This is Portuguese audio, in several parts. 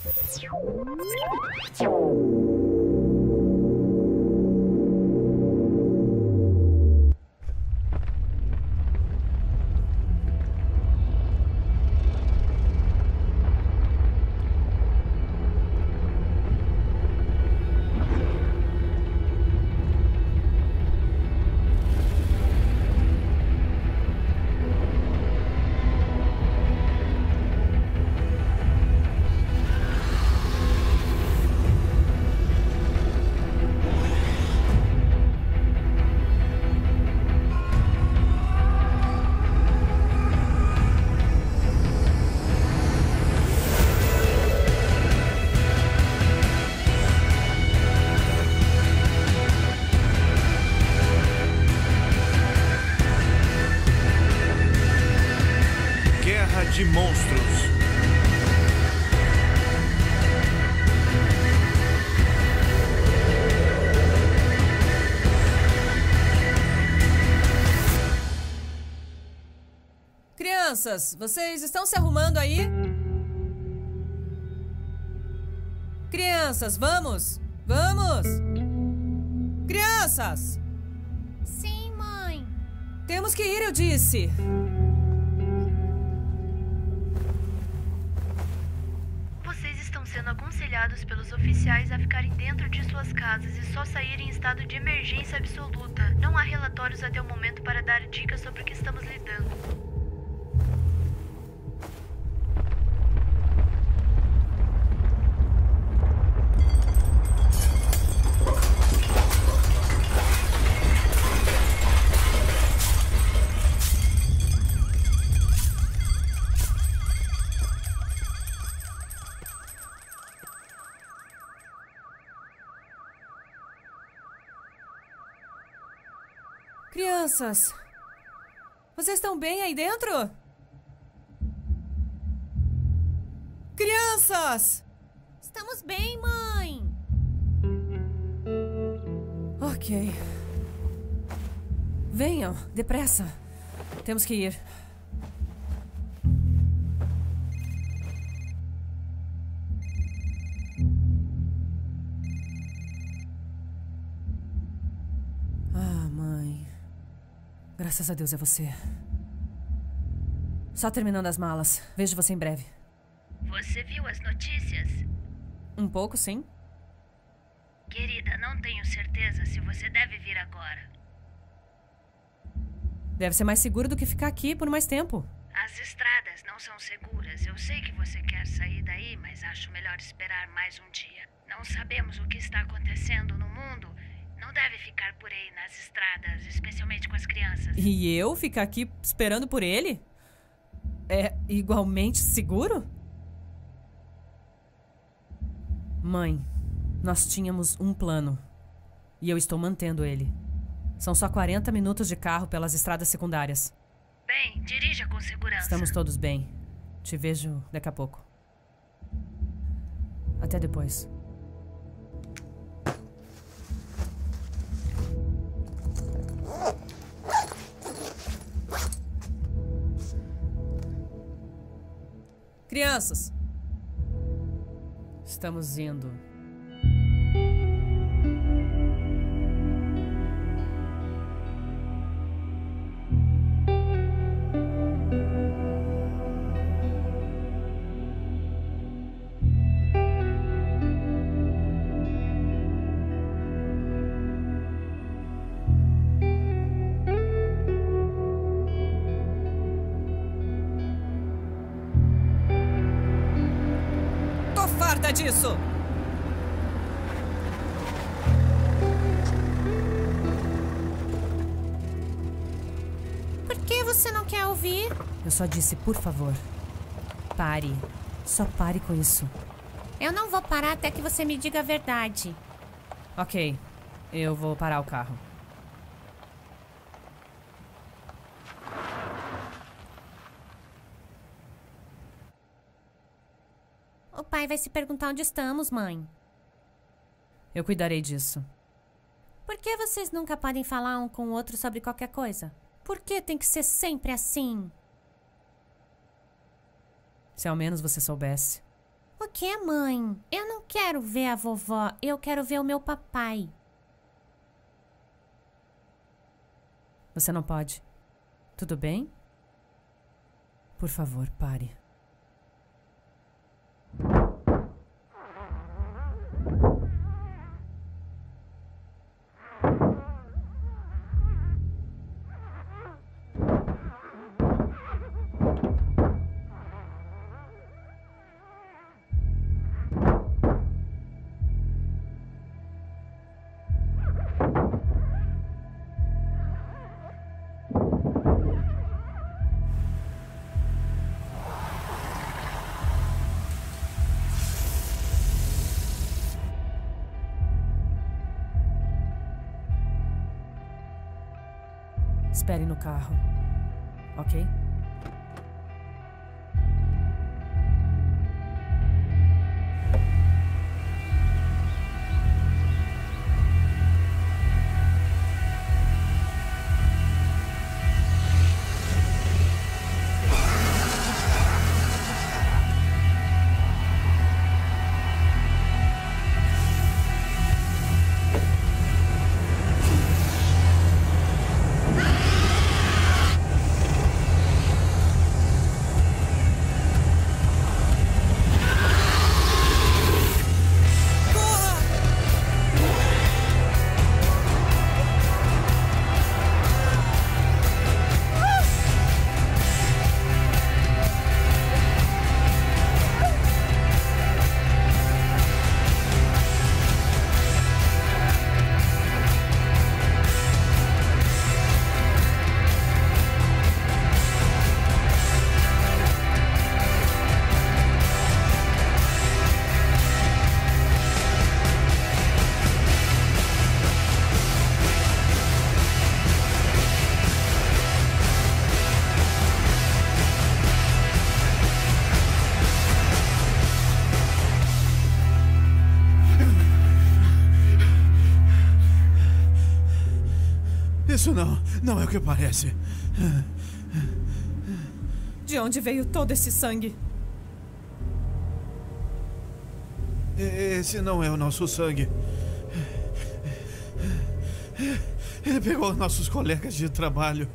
De monstros. Crianças, vocês estão se arrumando aí? Crianças, vamos! Vamos! Crianças! Sim, mãe. Temos que ir, eu disse. Sendo aconselhados pelos oficiais a ficarem dentro de suas casas e só saírem em estado de emergência absoluta. Não há relatórios até o momento para dar dicas sobre o que estamos lidando. Crianças, vocês estão bem aí dentro? Crianças! Estamos bem, mãe. Ok. Venham, depressa. Temos que ir. Graças a Deus é você. Só terminando as malas. Vejo você em breve. Você viu as notícias? Um pouco, sim. Querida, não tenho certeza se você deve vir agora. Deve ser mais seguro do que ficar aqui por mais tempo. As estradas não são seguras. Eu sei que você quer sair daí, mas acho melhor esperar mais um dia. Não sabemos o que está acontecendo no mundo. Não deve ficar por aí nas estradas, especialmente com as crianças. E eu ficar aqui esperando por ele? É igualmente seguro? Mãe, nós tínhamos um plano. E eu estou mantendo ele. São só 40 minutos de carro pelas estradas secundárias. Bem, dirija com segurança. Estamos todos bem. Te vejo daqui a pouco. Até depois. Crianças, estamos indo. Disso. Por que você não quer ouvir? Eu só disse, por favor, pare. Só pare com isso. Eu não vou parar até que você me diga a verdade. Ok, eu vou parar o carro. O pai vai se perguntar onde estamos, mãe. Eu cuidarei disso. Por que vocês nunca podem falar um com o outro sobre qualquer coisa? Por que tem que ser sempre assim? Se ao menos você soubesse. O quê, mãe? Eu não quero ver a vovó, eu quero ver o meu papai. Você não pode. Tudo bem? Por favor, pare. Espere no carro, ok? Isso não é o que parece. De onde veio todo esse sangue? Esse não é o nosso sangue. Ele pegou nossos colegas de trabalho.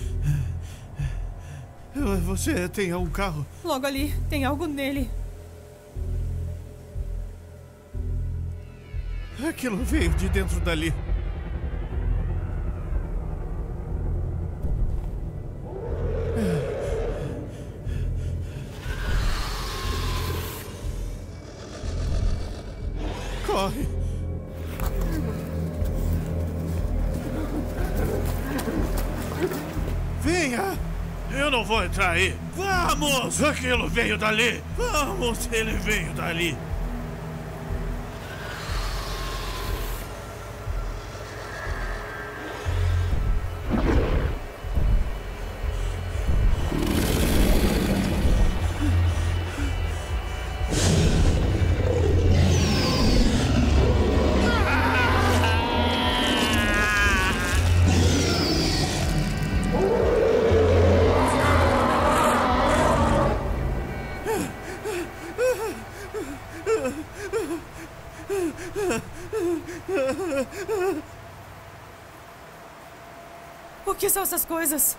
Você tem um carro? Logo ali, tem algo nele. Aquilo veio de dentro dali. Corre! Venha! Eu não vou entrar aí! Vamos! Aquilo veio dali! Vamos! Ele veio dali! O que são essas coisas?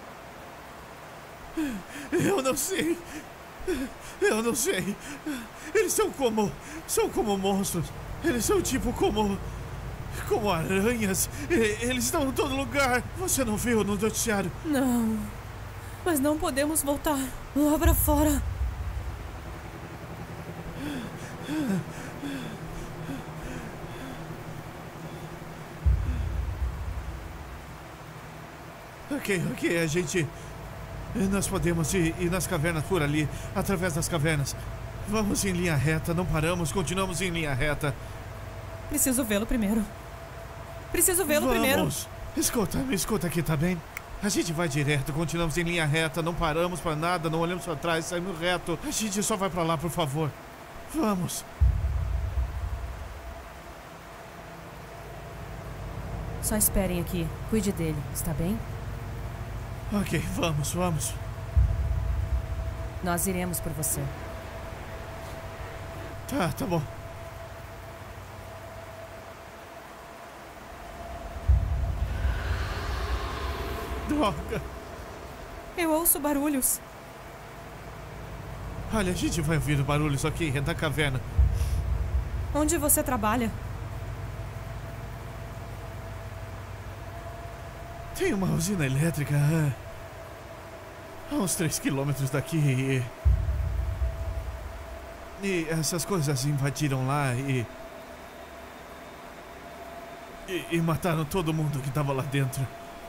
Eu não sei. Eu não sei. Eles são como monstros. Eles são tipo como aranhas. Eles estão em todo lugar. Você não viu no noticiário? Não. Mas não podemos voltar lá pra fora. Ok, a gente... Nós podemos ir nas cavernas por ali, através das cavernas. Vamos em linha reta, não paramos, continuamos em linha reta. Preciso vê-lo primeiro. Vamos. Me escuta aqui, tá bem? A gente vai direto, continuamos em linha reta, não paramos pra nada, não olhamos pra trás, saímos reto. A gente só vai pra lá, por favor. Vamos. Só esperem aqui. Cuide dele, está bem? Ok, vamos. Nós iremos por você. Tá bom. Droga. Eu ouço barulhos. Olha, a gente vai ouvir barulhos aqui, é da caverna. Onde você trabalha? Tem uma usina elétrica a uns 3 quilômetros daqui e essas coisas invadiram lá e mataram todo mundo que tava lá dentro.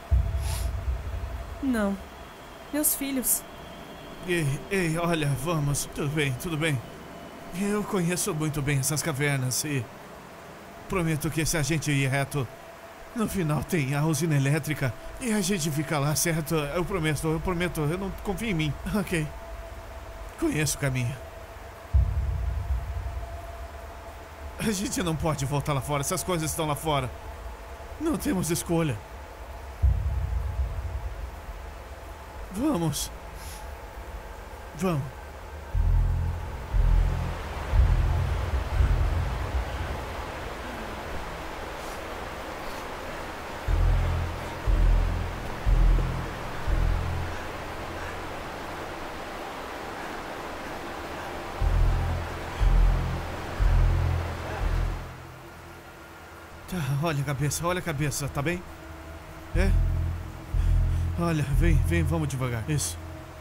Não. Meus filhos. Ei, olha, vamos. Tudo bem. Eu conheço muito bem essas cavernas e prometo que se a gente ir reto, no final tem a usina elétrica e a gente fica lá, certo? Eu prometo, eu não confio em mim. Ok. Conheço o caminho. A gente não pode voltar lá fora, essas coisas estão lá fora. Não temos escolha. Vamos. Tá, olha a cabeça, tá bem? É? Olha, vem, vamos devagar. Isso.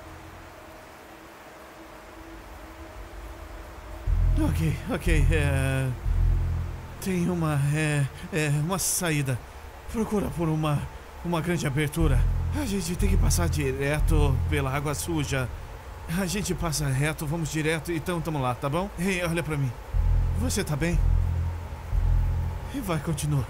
Ok. Tem uma saída. Procura por uma grande abertura. A gente tem que passar direto pela água suja. A gente passa reto, vamos direto, então tamo lá, tá bom? Ei, olha pra mim. Você tá bem? E vai, continua.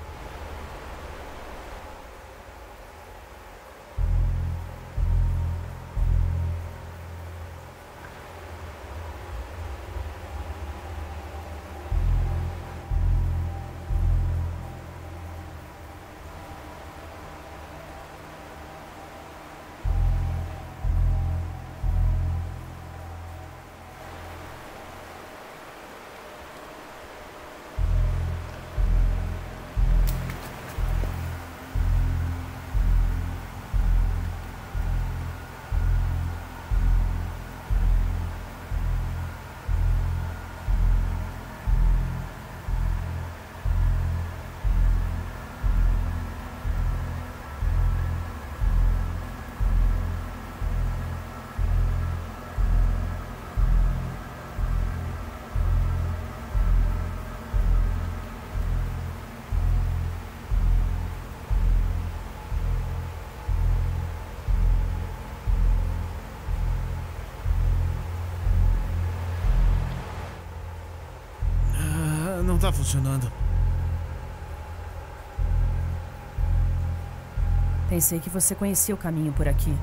Não tá funcionando. Pensei que você conhecia o caminho por aqui.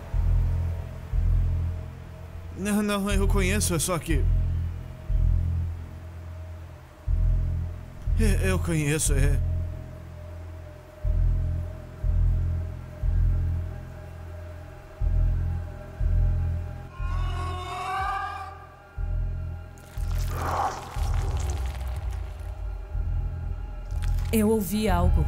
Não, eu conheço, é só que... Eu conheço, Eu ouvi algo.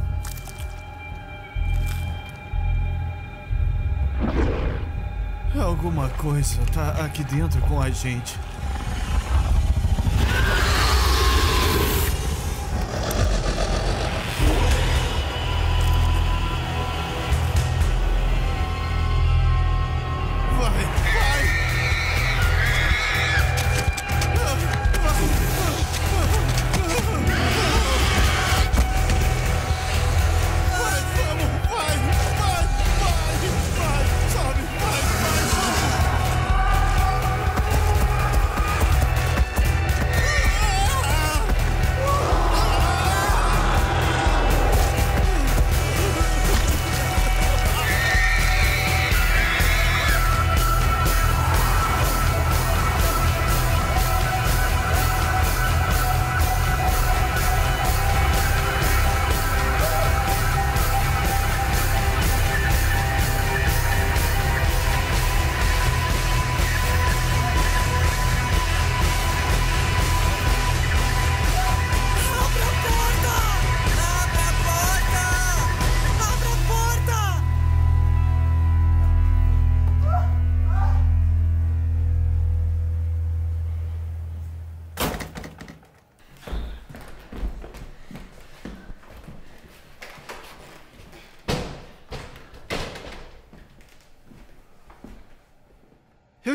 Alguma coisa tá aqui dentro com a gente.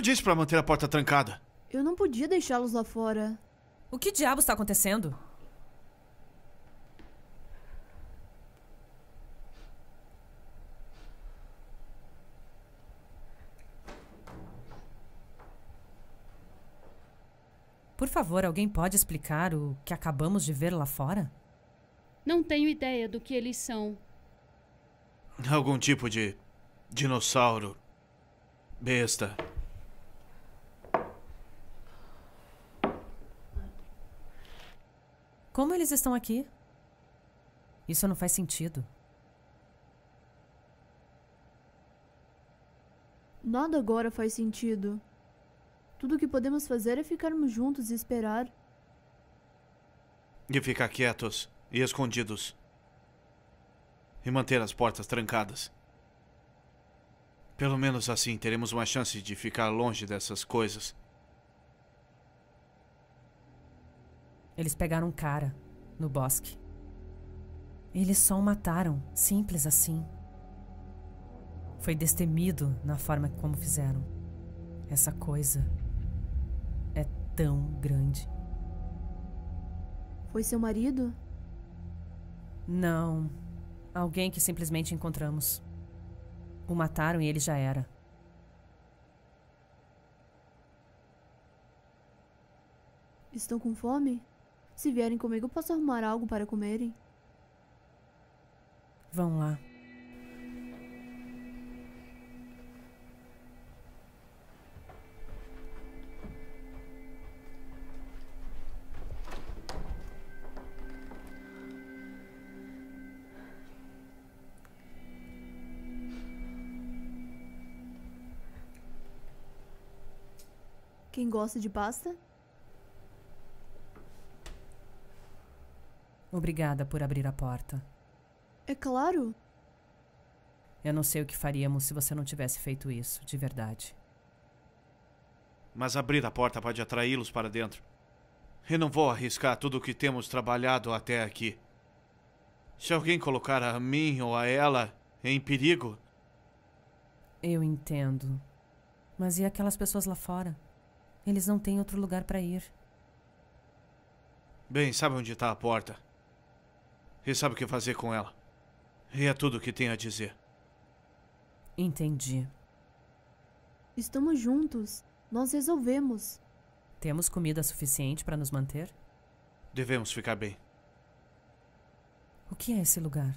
Eu disse pra manter a porta trancada. Eu não podia deixá-los lá fora. O que diabos está acontecendo? Por favor, alguém pode explicar o que acabamos de ver lá fora? Não tenho ideia do que eles são. Algum tipo de dinossauro. Besta. Como eles estão aqui? Isso não faz sentido. Nada agora faz sentido. Tudo o que podemos fazer é ficarmos juntos e esperar. E ficar quietos e escondidos. E manter as portas trancadas. Pelo menos assim teremos uma chance de ficar longe dessas coisas. Eles pegaram um cara no bosque. Eles só o mataram, simples assim. Foi destemido na forma como fizeram. Essa coisa é tão grande. Foi seu marido? Não. Alguém que simplesmente encontramos. O mataram e ele já era. Estão com fome? Se vierem comigo, posso arrumar algo para comerem. Vão lá. Quem gosta de pasta? Obrigada por abrir a porta. É claro. Eu não sei o que faríamos se você não tivesse feito isso, de verdade. Mas abrir a porta pode atraí-los para dentro. E não vou arriscar tudo o que temos trabalhado até aqui. Se alguém colocar a mim ou a ela em perigo... Eu entendo. Mas e aquelas pessoas lá fora? Eles não têm outro lugar para ir. Bem, sabe onde está a porta. E sabe o que fazer com ela. E é tudo o que tenho a dizer. Entendi. Estamos juntos. Nós resolvemos. Temos comida suficiente para nos manter? Devemos ficar bem. O que é esse lugar?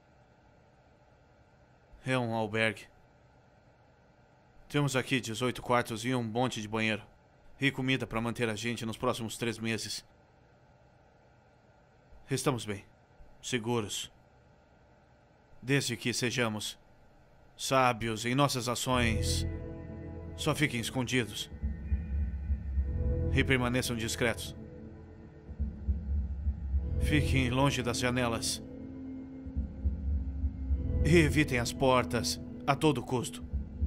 É um albergue. Temos aqui 18 quartos e um monte de banheiro. E comida para manter a gente nos próximos 3 meses. Estamos bem. Seguros. Desde que sejamos sábios em nossas ações. Só fiquem escondidos. E permaneçam discretos. Fiquem longe das janelas. E evitem as portas a todo custo.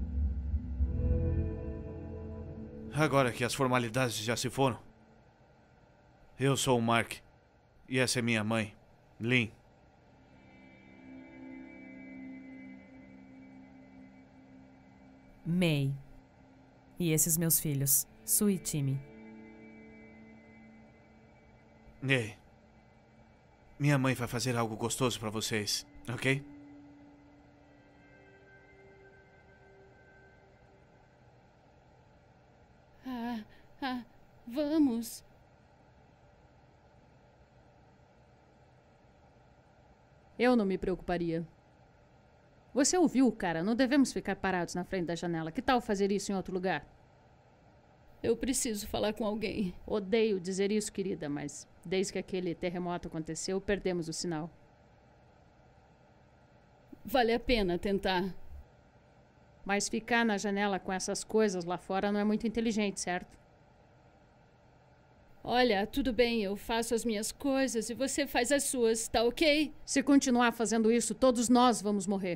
Agora que as formalidades já se foram, eu sou o Mark. E essa é minha mãe, Lynn. May. E esses meus filhos, Sue e Timmy. Ei. Minha mãe vai fazer algo gostoso para vocês, ok? Vamos. Eu não me preocuparia. Você ouviu, cara? Não devemos ficar parados na frente da janela. Que tal fazer isso em outro lugar? Eu preciso falar com alguém. Odeio dizer isso, querida, mas desde que aquele terremoto aconteceu, perdemos o sinal. Vale a pena tentar. Mas ficar na janela com essas coisas lá fora não é muito inteligente, certo? Olha, tudo bem, eu faço as minhas coisas e você faz as suas, tá ok? Se continuar fazendo isso, todos nós vamos morrer.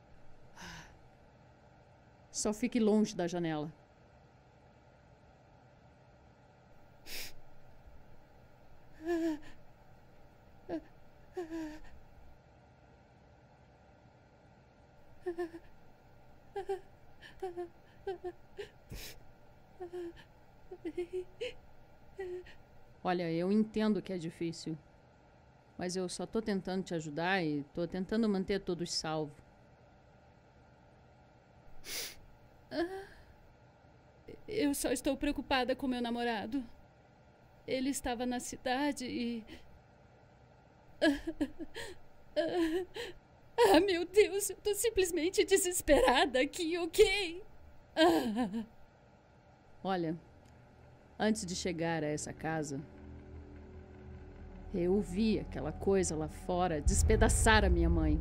Só fique longe da janela. Olha, eu entendo que é difícil. Mas eu só tô tentando te ajudar e tô tentando manter todos salvos. Eu só estou preocupada com meu namorado. Ele estava na cidade e... Ah, meu Deus, eu tô simplesmente desesperada aqui, ok? Olha, antes de chegar a essa casa, eu vi aquela coisa lá fora despedaçar a minha mãe.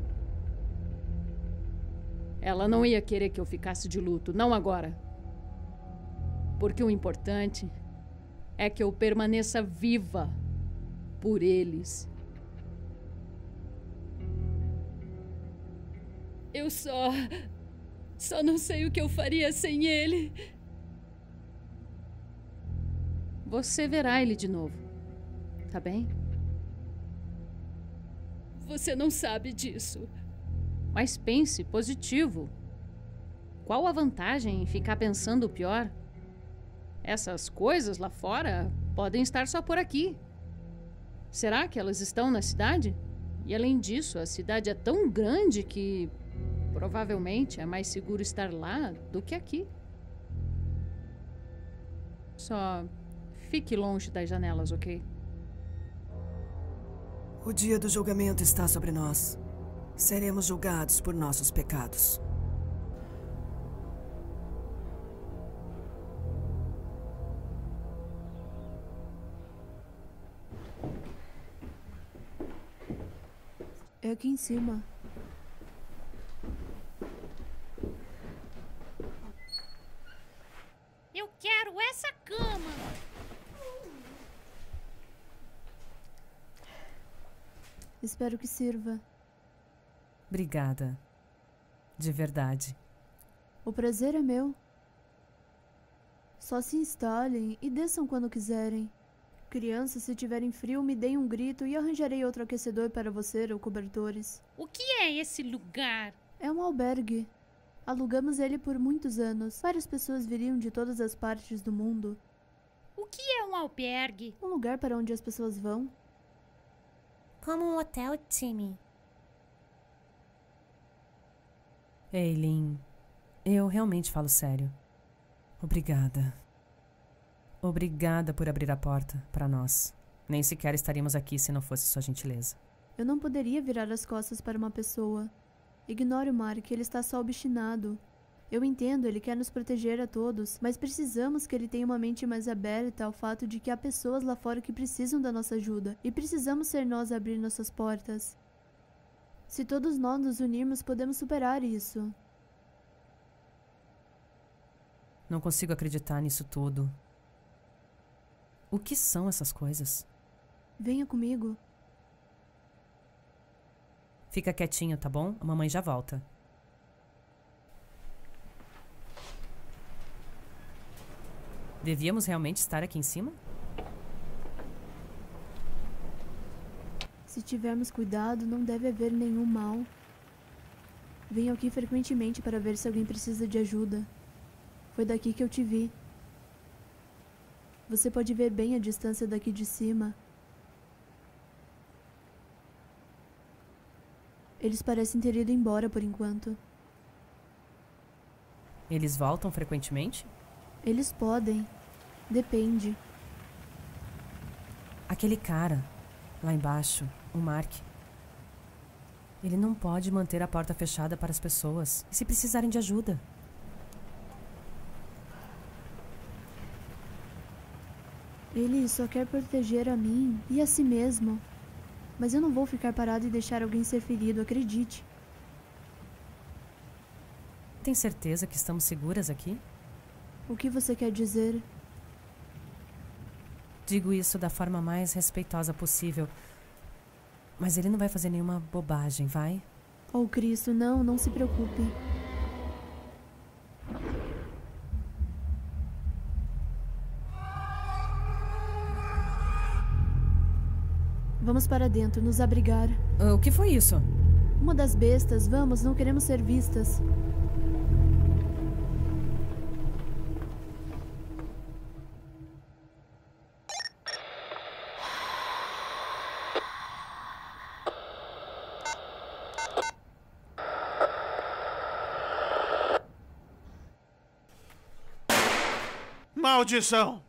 Ela não ia querer que eu ficasse de luto, não agora. Porque o importante é que eu permaneça viva por eles. Eu só não sei o que eu faria sem ele. Você verá ele de novo, tá bem? Você não sabe disso. Mas pense positivo. Qual a vantagem em ficar pensando o pior? Essas coisas lá fora podem estar só por aqui. Será que elas estão na cidade? E além disso, a cidade é tão grande que provavelmente é mais seguro estar lá do que aqui. Só fique longe das janelas, ok? O dia do julgamento está sobre nós. Seremos julgados por nossos pecados. É aqui em cima. Eu quero essa cama! Espero que sirva. Obrigada. De verdade. O prazer é meu. Só se instalem e desçam quando quiserem. Crianças, se tiverem frio, me deem um grito e arranjarei outro aquecedor para você ou cobertores. O que é esse lugar? É um albergue. Alugamos ele por muitos anos. Várias pessoas viriam de todas as partes do mundo. O que é um albergue? Um lugar para onde as pessoas vão. Como um hotel, Timmy. Eileen, eu realmente falo sério. Obrigada. Obrigada por abrir a porta para nós. Nem sequer estaríamos aqui se não fosse sua gentileza. Eu não poderia virar as costas para uma pessoa. Ignore o Mark, ele está só obstinado. Eu entendo, ele quer nos proteger a todos, mas precisamos que ele tenha uma mente mais aberta ao fato de que há pessoas lá fora que precisam da nossa ajuda, e precisamos ser nós a abrir nossas portas. Se todos nós nos unirmos, podemos superar isso. Não consigo acreditar nisso tudo. O que são essas coisas? Venha comigo. Fica quietinho, tá bom? A mamãe já volta. Devíamos realmente estar aqui em cima? Se tivermos cuidado, não deve haver nenhum mal. Venho aqui frequentemente para ver se alguém precisa de ajuda. Foi daqui que eu te vi. Você pode ver bem a distância daqui de cima. Eles parecem ter ido embora por enquanto. Eles voltam frequentemente? Eles podem. Depende. Aquele cara, lá embaixo, o Mark. Ele não pode manter a porta fechada para as pessoas. E se precisarem de ajuda? Ele só quer proteger a mim e a si mesmo. Mas eu não vou ficar parado e deixar alguém ser ferido, acredite. Tem certeza que estamos seguras aqui? O que você quer dizer? Digo isso da forma mais respeitosa possível. Mas ele não vai fazer nenhuma bobagem, vai? Oh, Cristo, não se preocupe. Vamos para dentro, nos abrigar. O que foi isso? Uma das bestas, vamos, não queremos ser vistas. Maldição!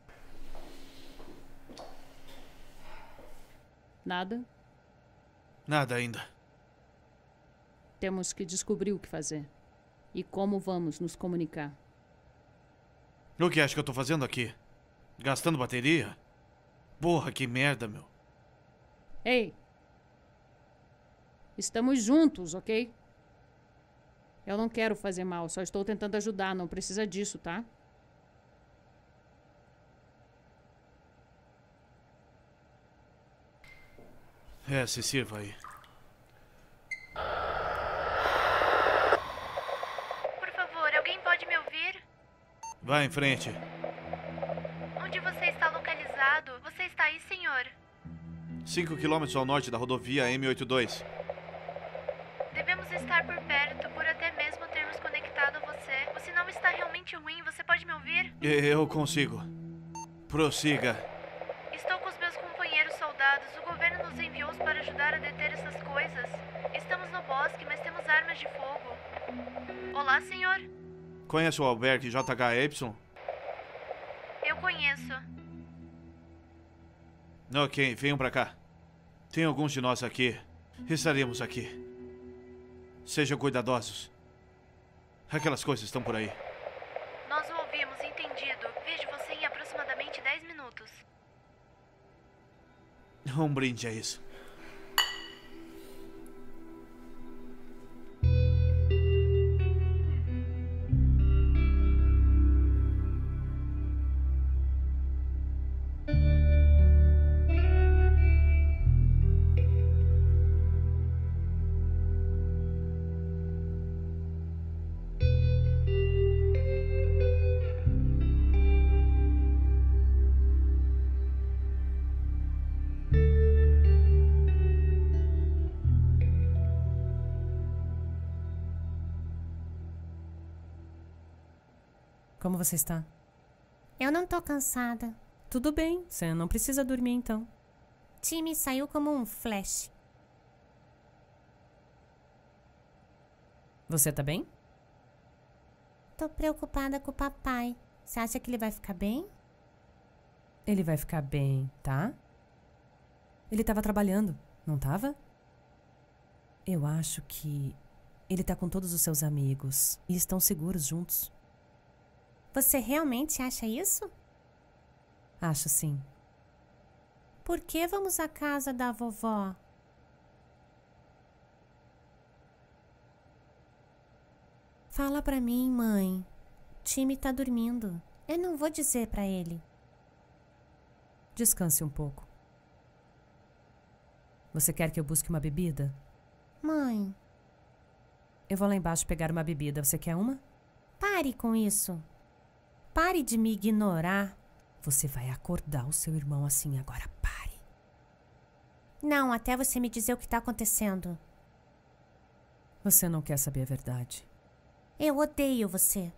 Nada? Nada ainda. Temos que descobrir o que fazer. E como vamos nos comunicar. O que acha que eu tô fazendo aqui? Gastando bateria? Porra, que merda, meu. Ei! Estamos juntos, ok? Eu não quero fazer mal, só estou tentando ajudar, não precisa disso, tá? Se sirva aí. Por favor, alguém pode me ouvir? Vai em frente. Onde você está localizado? Você está aí, senhor? 5 quilômetros ao norte da rodovia M82. Devemos estar por perto, por até mesmo termos conectado a você. O sinal está realmente ruim, você pode me ouvir? Eu consigo. Prossiga. Estou com os meus companheiros soldados. O governo nos enviou para ajudar a deter essas coisas. Estamos no bosque, mas temos armas de fogo. Olá, senhor. Conhece o albergue JHY? Eu conheço. Ok, venham pra cá. Tem alguns de nós aqui. Estaremos aqui. Sejam cuidadosos. Aquelas coisas estão por aí. Nós o ouvimos, entendido. Vejo você em aproximadamente 10 minutos. Um brinde a isso. Como você está? Eu não tô cansada. Tudo bem, você não precisa dormir então. Timmy saiu como um flash. Você tá bem? Tô preocupada com o papai. Você acha que ele vai ficar bem? Ele vai ficar bem, tá? Ele tava trabalhando, não tava? Eu acho que ele tá com todos os seus amigos e estão seguros juntos. Você realmente acha isso? Acho sim. Por que vamos à casa da vovó? Fala pra mim, mãe. Timmy tá dormindo. Eu não vou dizer pra ele. Descanse um pouco. Você quer que eu busque uma bebida? Mãe. Eu vou lá embaixo pegar uma bebida. Você quer uma? Pare com isso. Pare de me ignorar. Você vai acordar o seu irmão assim agora. Pare. Não, até você me dizer o que tá acontecendo. Você não quer saber a verdade. Eu odeio você.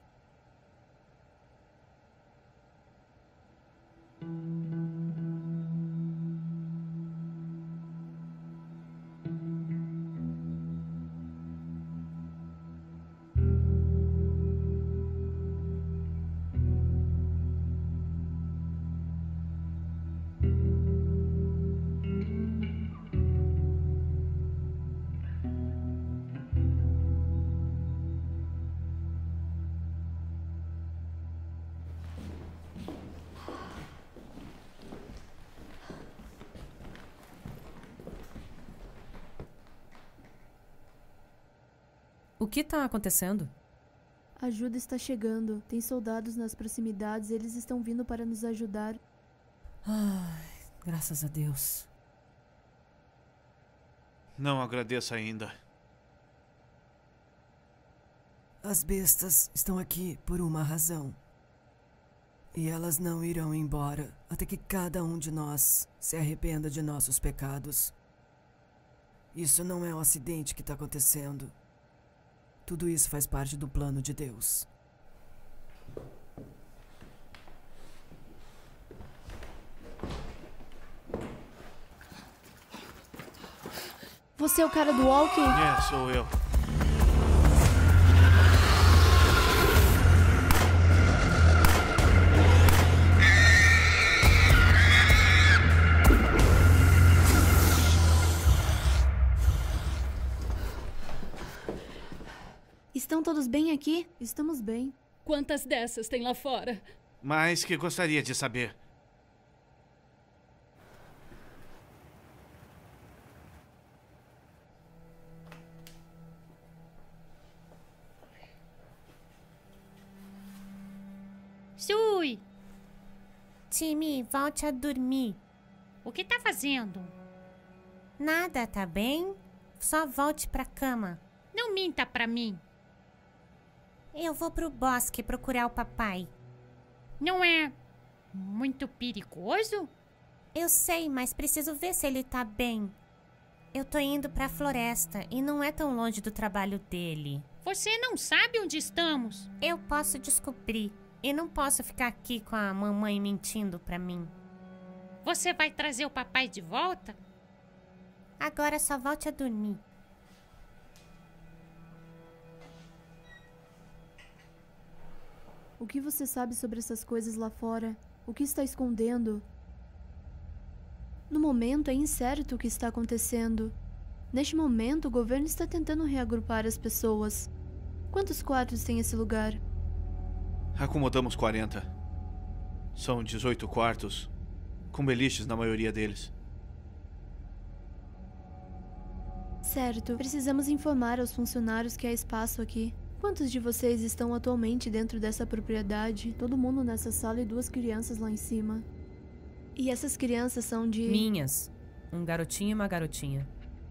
O que tá acontecendo? A ajuda está chegando. Tem soldados nas proximidades. Eles estão vindo para nos ajudar. Ai, graças a Deus. Não agradeça ainda. As bestas estão aqui por uma razão. E elas não irão embora até que cada um de nós se arrependa de nossos pecados. Isso não é um acidente que está acontecendo. Tudo isso faz parte do plano de Deus. Você é o cara do walkie? Sou eu. todos bem aqui? Estamos bem. Quantas dessas tem lá fora? Mas que gostaria de saber. Sui! Timmy, volte a dormir. O que tá fazendo? Nada, tá bem? Só volte pra cama. Não minta pra mim. Eu vou pro bosque procurar o papai. Não é muito perigoso? Eu sei, mas preciso ver se ele tá bem. Eu tô indo pra floresta e não é tão longe do trabalho dele. Você não sabe onde estamos? Eu posso descobrir. E não posso ficar aqui com a mamãe mentindo pra mim. Você vai trazer o papai de volta? Agora só volte a dormir. O que você sabe sobre essas coisas lá fora? O que está escondendo? No momento é incerto o que está acontecendo. Neste momento, o governo está tentando reagrupar as pessoas. Quantos quartos tem esse lugar? Acomodamos 40. São 18 quartos, com beliches na maioria deles. Certo, precisamos informar aos funcionários que há espaço aqui. Quantos de vocês estão atualmente dentro dessa propriedade? Todo mundo nessa sala e 2 crianças lá em cima. E essas crianças são de... Minhas. Um garotinho e uma garotinha.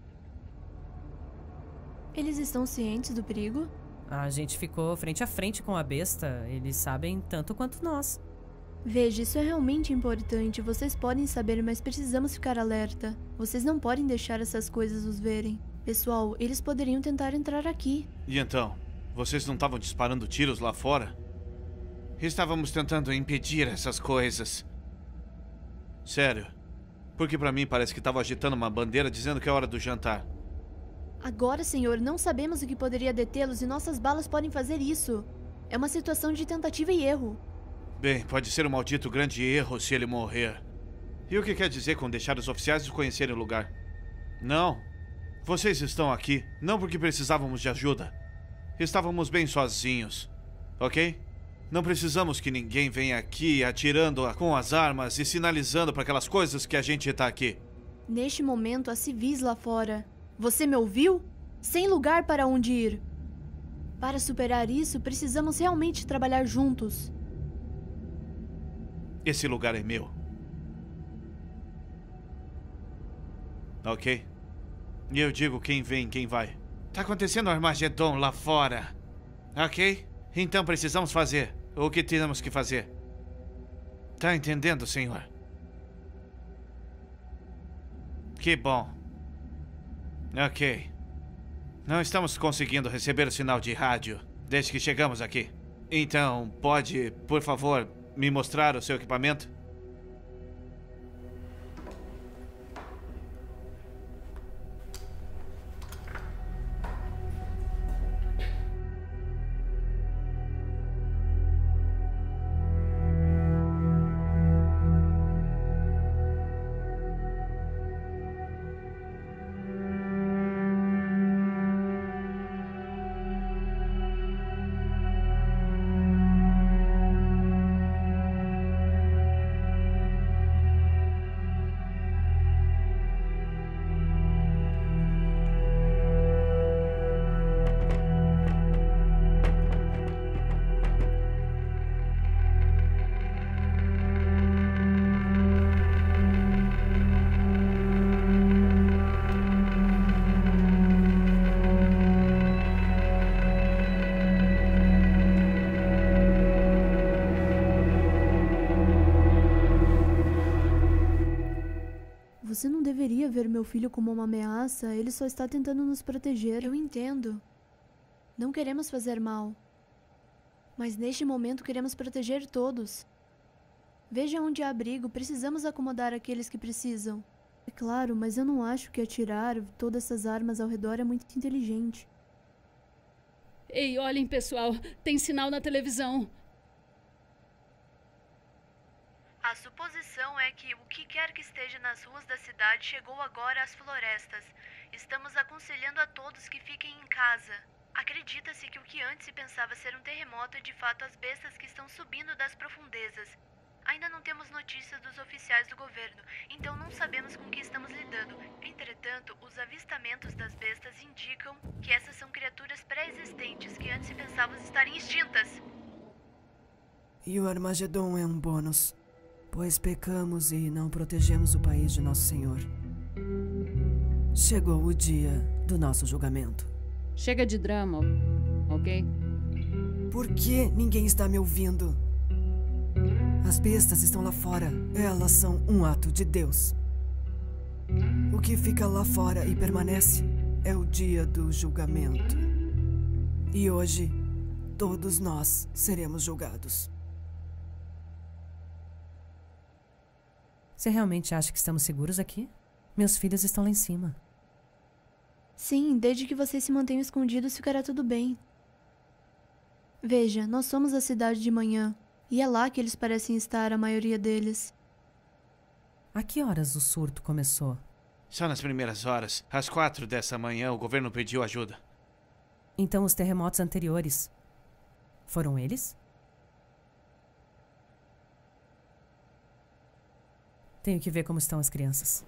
Eles estão cientes do perigo? A gente ficou frente a frente com a besta. Eles sabem tanto quanto nós. Veja, isso é realmente importante. Vocês podem saber, mas precisamos ficar alerta. Vocês não podem deixar essas coisas os verem. Pessoal, eles poderiam tentar entrar aqui. E então? Vocês não estavam disparando tiros lá fora? Estávamos tentando impedir essas coisas. Sério. Porque pra mim parece que estavam agitando uma bandeira dizendo que é hora do jantar. Agora, senhor, não sabemos o que poderia detê-los e nossas balas podem fazer isso. É uma situação de tentativa e erro. Bem, pode ser um maldito grande erro se ele morrer. E o que quer dizer com deixar os oficiais conhecerem o lugar? Não. Vocês estão aqui não porque precisávamos de ajuda. Estávamos bem sozinhos, ok? Não precisamos que ninguém venha aqui atirando com as armas e sinalizando para aquelas coisas que a gente está aqui. Neste momento, há civis lá fora. Você me ouviu? Sem lugar para onde ir. Para superar isso, precisamos realmente trabalhar juntos. Esse lugar é meu. Ok? E eu digo quem vem, quem vai. Tá acontecendo um Armagedon lá fora. Ok? Então precisamos fazer o que temos que fazer. Tá entendendo, senhor? Que bom. Ok. Não estamos conseguindo receber o sinal de rádio desde que chegamos aqui. Então, pode, por favor, me mostrar o seu equipamento? Você não deveria ver meu filho como uma ameaça. Ele só está tentando nos proteger. Eu entendo. Não queremos fazer mal. Mas neste momento queremos proteger todos. Veja onde há abrigo. Precisamos acomodar aqueles que precisam. É claro, mas eu não acho que atirar todas essas armas ao redor é muito inteligente. Ei, olhem, pessoal. Tem sinal na televisão. A suposição é que o que quer que esteja nas ruas da cidade chegou agora às florestas. Estamos aconselhando a todos que fiquem em casa. Acredita-se que o que antes se pensava ser um terremoto é de fato as bestas que estão subindo das profundezas. Ainda não temos notícias dos oficiais do governo, então não sabemos com que estamos lidando. Entretanto, os avistamentos das bestas indicam que essas são criaturas pré-existentes que antes se pensavam estarem extintas. E o Armagedon é um bônus, pois pecamos e não protegemos o país de Nosso Senhor. Chegou o dia do nosso julgamento. Chega de drama, ok? Por que ninguém está me ouvindo? As bestas estão lá fora. Elas são um ato de Deus. O que fica lá fora e permanece é o dia do julgamento. E hoje, todos nós seremos julgados. Você realmente acha que estamos seguros aqui? Meus filhos estão lá em cima. Sim, desde que vocês se mantenham escondidos ficará tudo bem. Veja, nós somos a cidade de manhã. E é lá que eles parecem estar, a maioria deles. A que horas o surto começou? Só nas primeiras horas. Às 4 dessa manhã, o governo pediu ajuda. Então os terremotos anteriores foram eles? Tenho que ver como estão as crianças.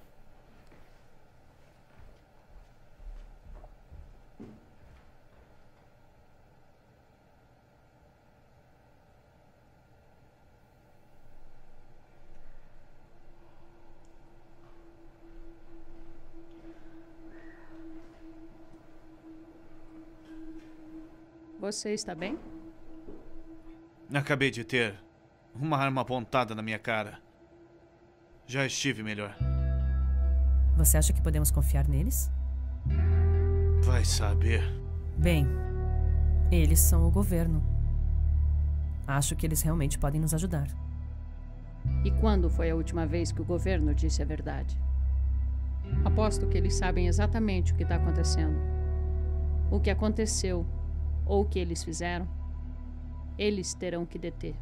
Você está bem? Acabei de ter uma arma apontada na minha cara. Já estive melhor. Você acha que podemos confiar neles? Vai saber. Bem, eles são o governo. Acho que eles realmente podem nos ajudar. E quando foi a última vez que o governo disse a verdade? Aposto que eles sabem exatamente o que está acontecendo. O que aconteceu ou o que eles fizeram, eles terão que deter.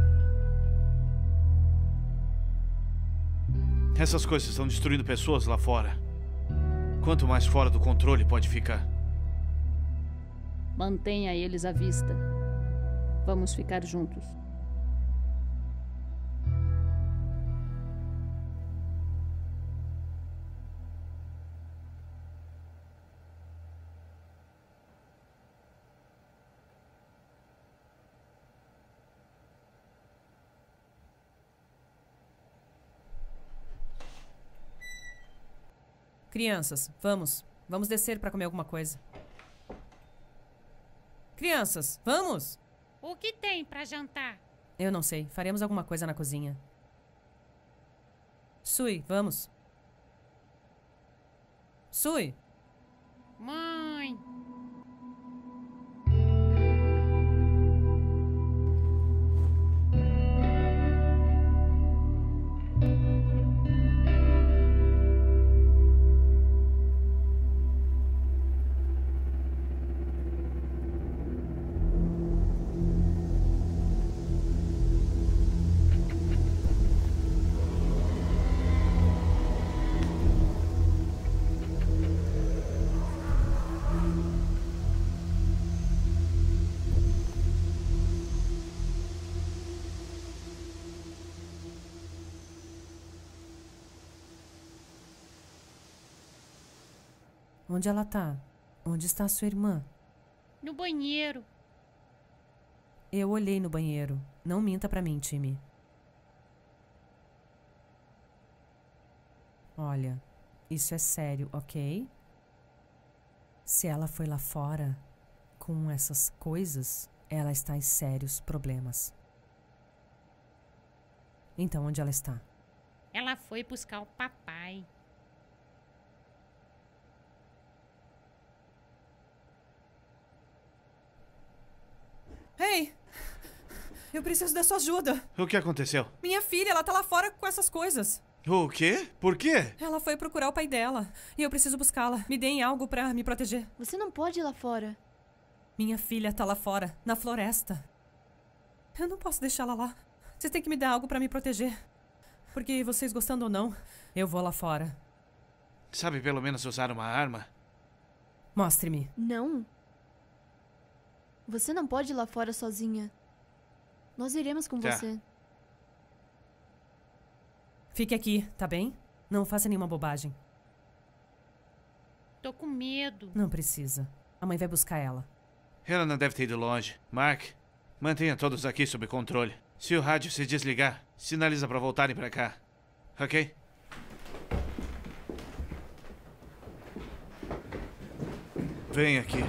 Essas coisas estão destruindo pessoas lá fora. Quanto mais fora do controle pode ficar. Mantenha eles à vista. Vamos ficar juntos. Crianças, vamos. Vamos descer para comer alguma coisa. Crianças, vamos! O que tem pra jantar? Eu não sei. Faremos alguma coisa na cozinha. Sui, vamos. Sui! Mãe! Onde ela tá? Onde está a sua irmã? No banheiro. Eu olhei no banheiro. Não minta pra mim, time. Olha, isso é sério, ok? Se ela foi lá fora com essas coisas, ela está em sérios problemas. Então, onde ela está? Ela foi buscar o papai. Ei! Eu preciso da sua ajuda. O que aconteceu? Minha filha, ela tá lá fora com essas coisas. O quê? Por quê? Ela foi procurar o pai dela. E eu preciso buscá-la. Me deem algo pra me proteger. Você não pode ir lá fora. Minha filha tá lá fora, na floresta. Eu não posso deixá-la lá. Vocês têm que me dar algo pra me proteger. Porque vocês gostando ou não, eu vou lá fora. Sabe pelo menos usar uma arma? Mostre-me. Não. Você não pode ir lá fora sozinha. Nós iremos com Tá. você. Fique aqui, tá bem? Não faça nenhuma bobagem. Tô com medo. Não precisa. A mãe vai buscar ela. Ela não deve ter ido longe. Mark, mantenha todos aqui sob controle. Se o rádio se desligar, sinaliza para voltarem para cá. Ok? Vem aqui.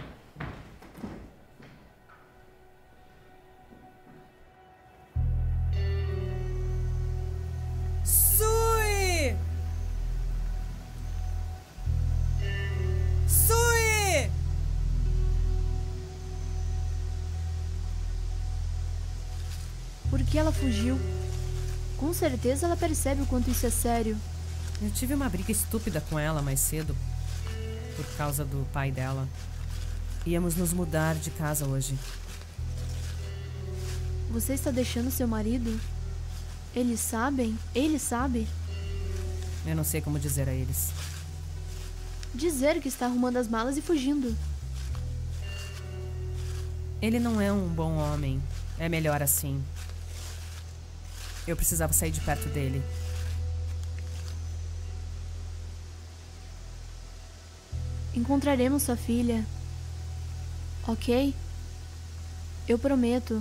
Sui! Sui! Por que ela fugiu? Com certeza ela percebe o quanto isso é sério. Eu tive uma briga estúpida com ela mais cedo. Por causa do pai dela. Íamos nos mudar de casa hoje. Você está deixando seu marido? Eles sabem? Ele sabe? Eu não sei como dizer a eles. Dizer que está arrumando as malas e fugindo. Ele não é um bom homem. É melhor assim. Eu precisava sair de perto dele. Encontraremos sua filha. Ok? Eu prometo.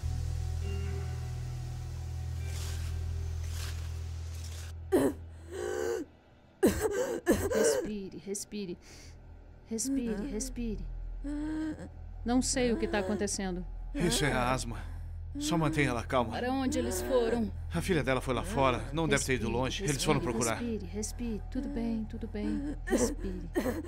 Respire, respire. Respire, respire. Não sei o que está acontecendo. Isso é a asma. Só mantenha ela calma. Para onde eles foram? A filha dela foi lá fora. Não deve ter ido Respire, longe. Eles respire, foram procurar. Respire, respire. Tudo bem, tudo bem. Respire.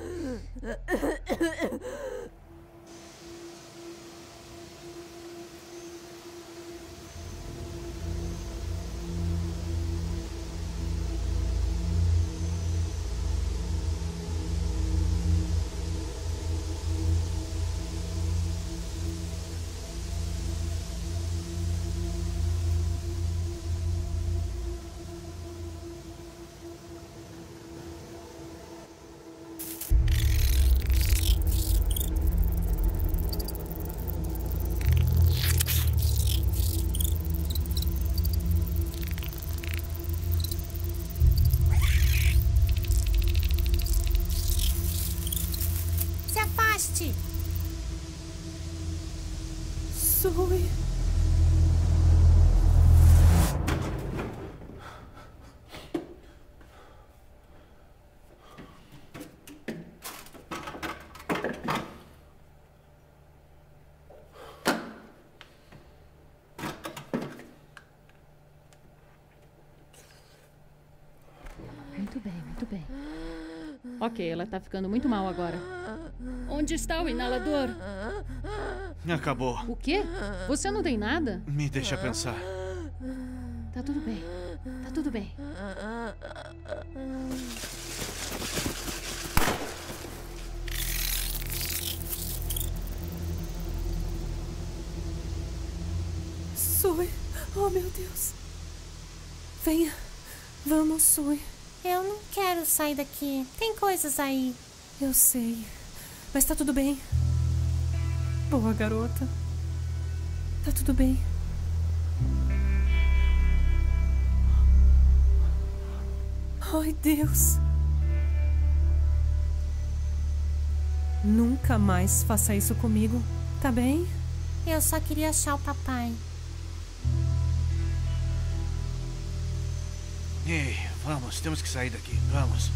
Se afaste! Sui! Muito bem, muito bem. Ok, ela tá ficando muito mal agora. Onde está o inalador? Acabou. O quê? Você não tem nada? Me deixa pensar. Tá tudo bem. Tá tudo bem. Sui! Oh, meu Deus! Venha! Vamos, Sui! Eu não quero sair daqui. Tem coisas aí. Eu sei. Mas tá tudo bem. Boa, garota. Tá tudo bem. Ai, Deus. Nunca mais faça isso comigo, tá bem? Eu só queria achar o papai. Ei, vamos, temos que sair daqui. Vamos.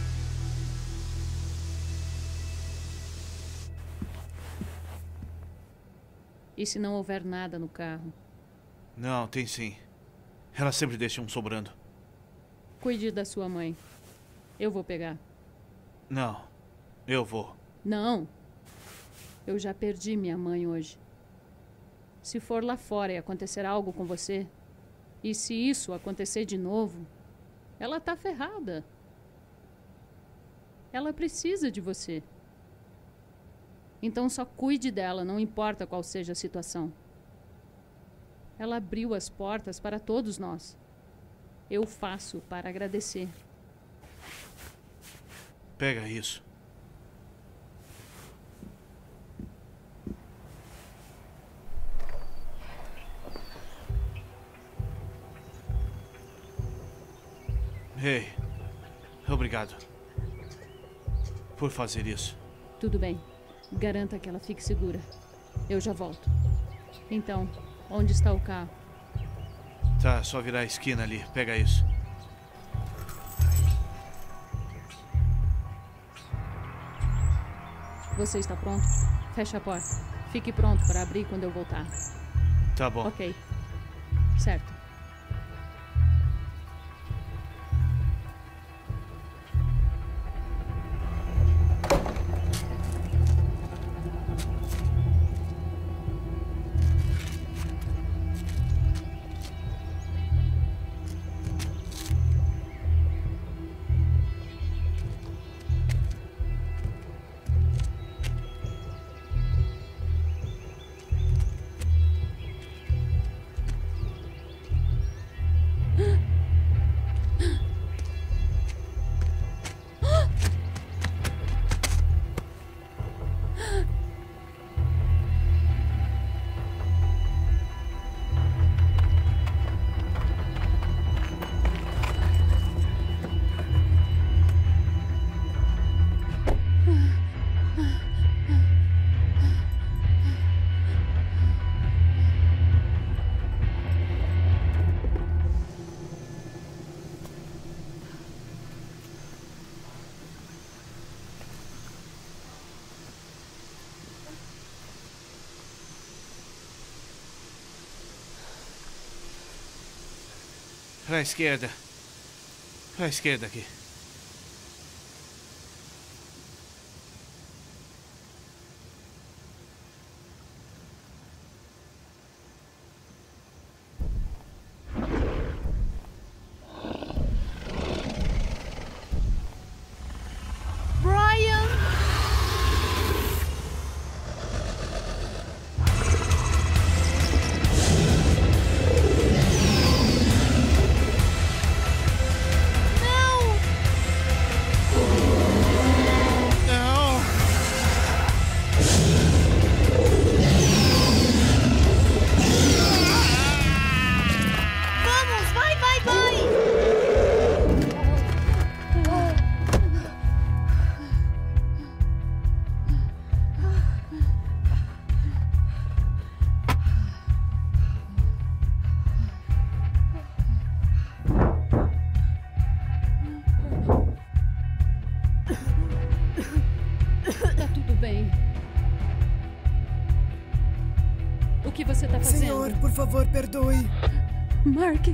E se não houver nada no carro? Não, tem sim. Ela sempre deixa um sobrando. Cuide da sua mãe. Eu vou pegar. Não, eu vou. Não. Eu já perdi minha mãe hoje. Se for lá fora e acontecer algo com você, e se isso acontecer de novo, ela tá ferrada. Ela precisa de você. Então só cuide dela, não importa qual seja a situação. Ela abriu as portas para todos nós. Eu faço para agradecer. Pega isso. Ei, obrigado por fazer isso. Tudo bem. Garanta que ela fique segura. Eu já volto. Então, onde está o carro? Tá, só virar a esquina ali. Pega isso. Você está pronto? Feche a porta. Fique pronto para abrir quando eu voltar. Tá bom. Ok. Certo. Pra esquerda. Pra esquerda aqui. O que você tá fazendo? Senhor, por favor, perdoe. Mark.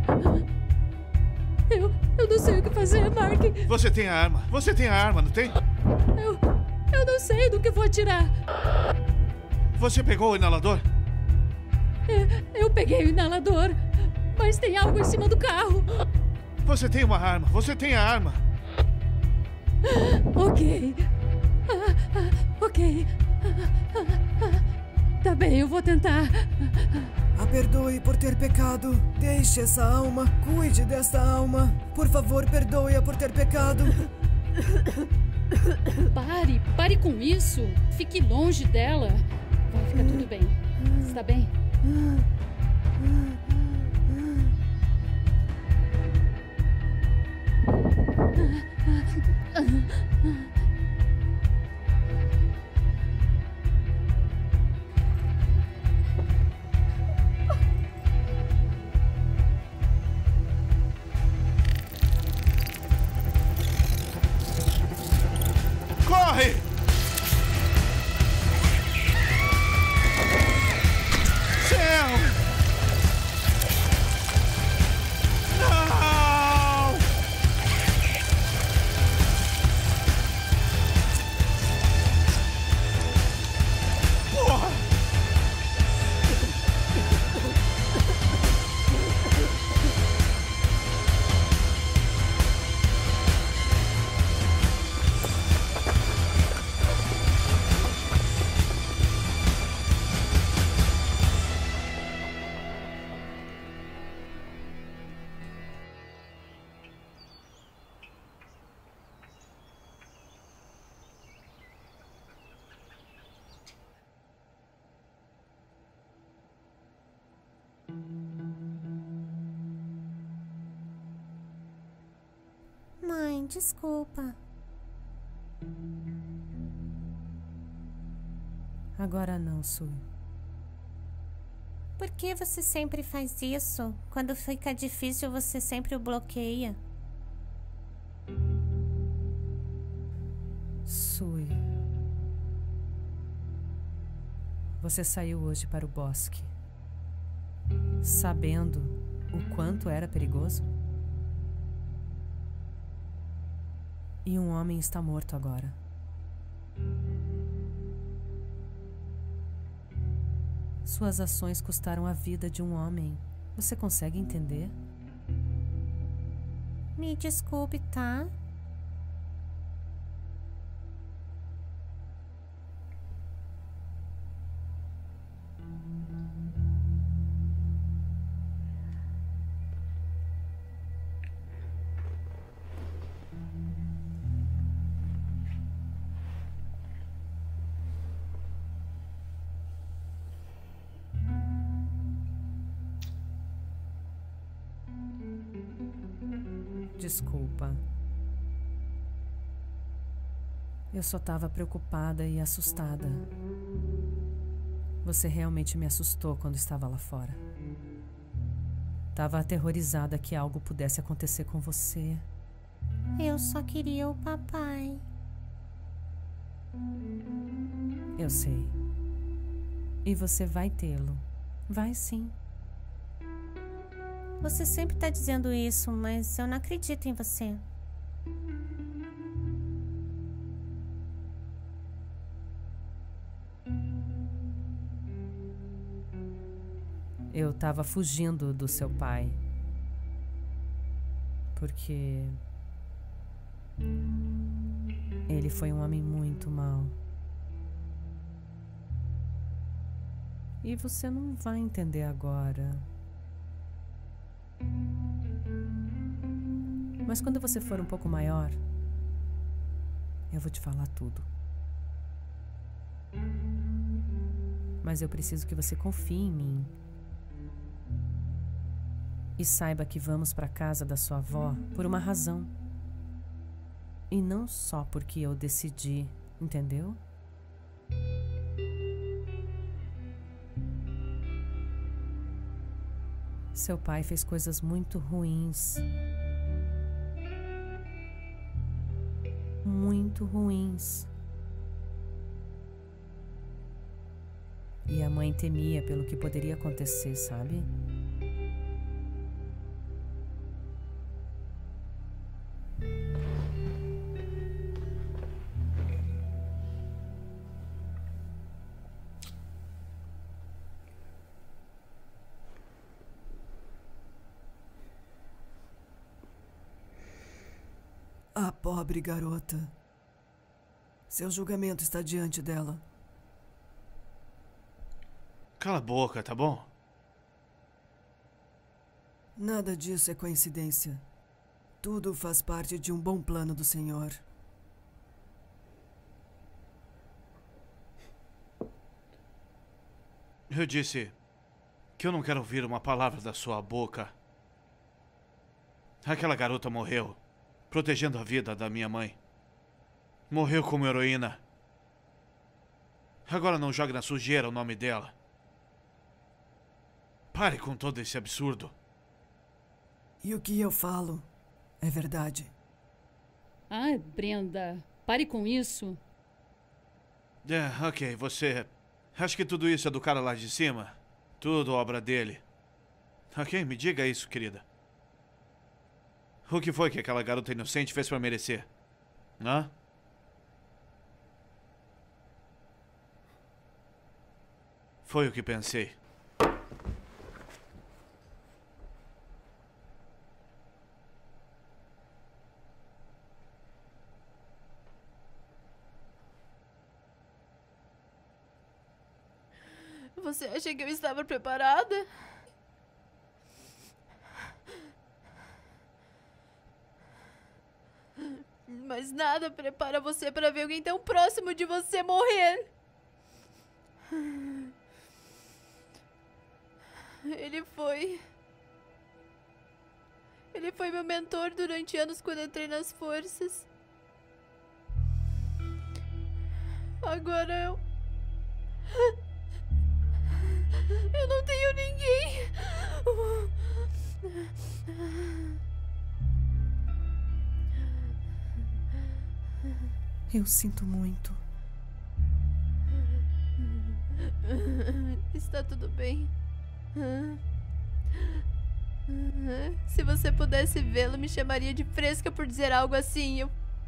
Eu não sei o que fazer, Mark. Você tem a arma. Você tem a arma, não tem? Eu não sei do que vou atirar. Você pegou o inalador? Eu peguei o inalador, mas tem algo em cima do carro. Você tem uma arma. Você tem a arma. Ok. Ok. Tá bem, eu vou tentar. A perdoe por ter pecado. Deixe essa alma. Cuide dessa alma. Por favor, perdoe-a por ter pecado. Pare com isso. Fique longe dela. Vai ficar tudo bem. Está bem? Corre! Céu! Mãe, desculpa. Agora não, Sue. Por que você sempre faz isso? Quando fica difícil, você sempre o bloqueia. Sue. Você saiu hoje para o bosque, sabendo o quanto era perigoso? E um homem está morto agora. Suas ações custaram a vida de um homem. Você consegue entender? Me desculpe, tá? Desculpa. Eu só estava preocupada e assustada. Você realmente me assustou quando estava lá fora. Estava aterrorizada que algo pudesse acontecer com você. Eu só queria o papai. Eu sei. E você vai tê-lo. Vai sim. Você sempre tá dizendo isso, mas eu não acredito em você. Eu estava fugindo do seu pai. Porque ele foi um homem muito mau. E você não vai entender agora. Mas quando você for um pouco maior, eu vou te falar tudo. Mas eu preciso que você confie em mim. E saiba que vamos para a casa da sua avó por uma razão. E não só porque eu decidi, entendeu? Seu pai fez coisas muito ruins. Muito ruins. E a mãe temia pelo que poderia acontecer, sabe? A pobre garota. Seu julgamento está diante dela. Cala a boca, tá bom? Nada disso é coincidência. Tudo faz parte de um bom plano do Senhor. Eu disse que eu não quero ouvir uma palavra da sua boca. Aquela garota morreu, protegendo a vida da minha mãe. Morreu como heroína. Agora não jogue na sujeira o nome dela. Pare com todo esse absurdo. E o que eu falo é verdade. Ai, Brenda, pare com isso. Ok, você... Acho que tudo isso é do cara lá de cima. Tudo obra dele. Ok, me diga isso, querida. O que foi que aquela garota inocente fez pra merecer? Hã? Foi o que pensei. Você acha que eu estava preparada? Mas nada prepara você para ver alguém tão próximo de você morrer. Ele foi meu mentor durante anos quando entrei nas forças. Agora eu não tenho ninguém. Eu sinto muito. Está tudo bem. Se você pudesse vê-lo, me chamaria de fresca por dizer algo assim.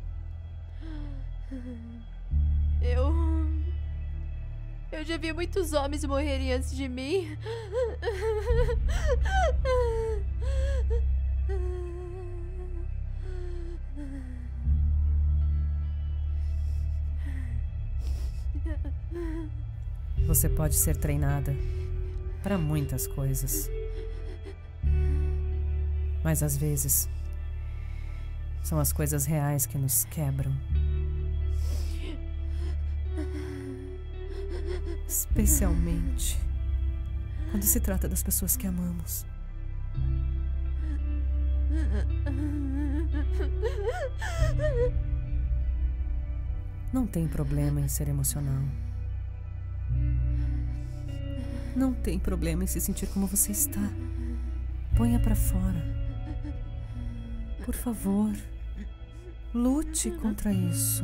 Eu já vi muitos homens morrerem antes de mim. Você pode ser treinada para muitas coisas. Mas às vezes são as coisas reais que nos quebram. Especialmente quando se trata das pessoas que amamos. Não tem problema em ser emocional. Não tem problema em se sentir como você está. Ponha pra fora. Por favor, lute contra isso.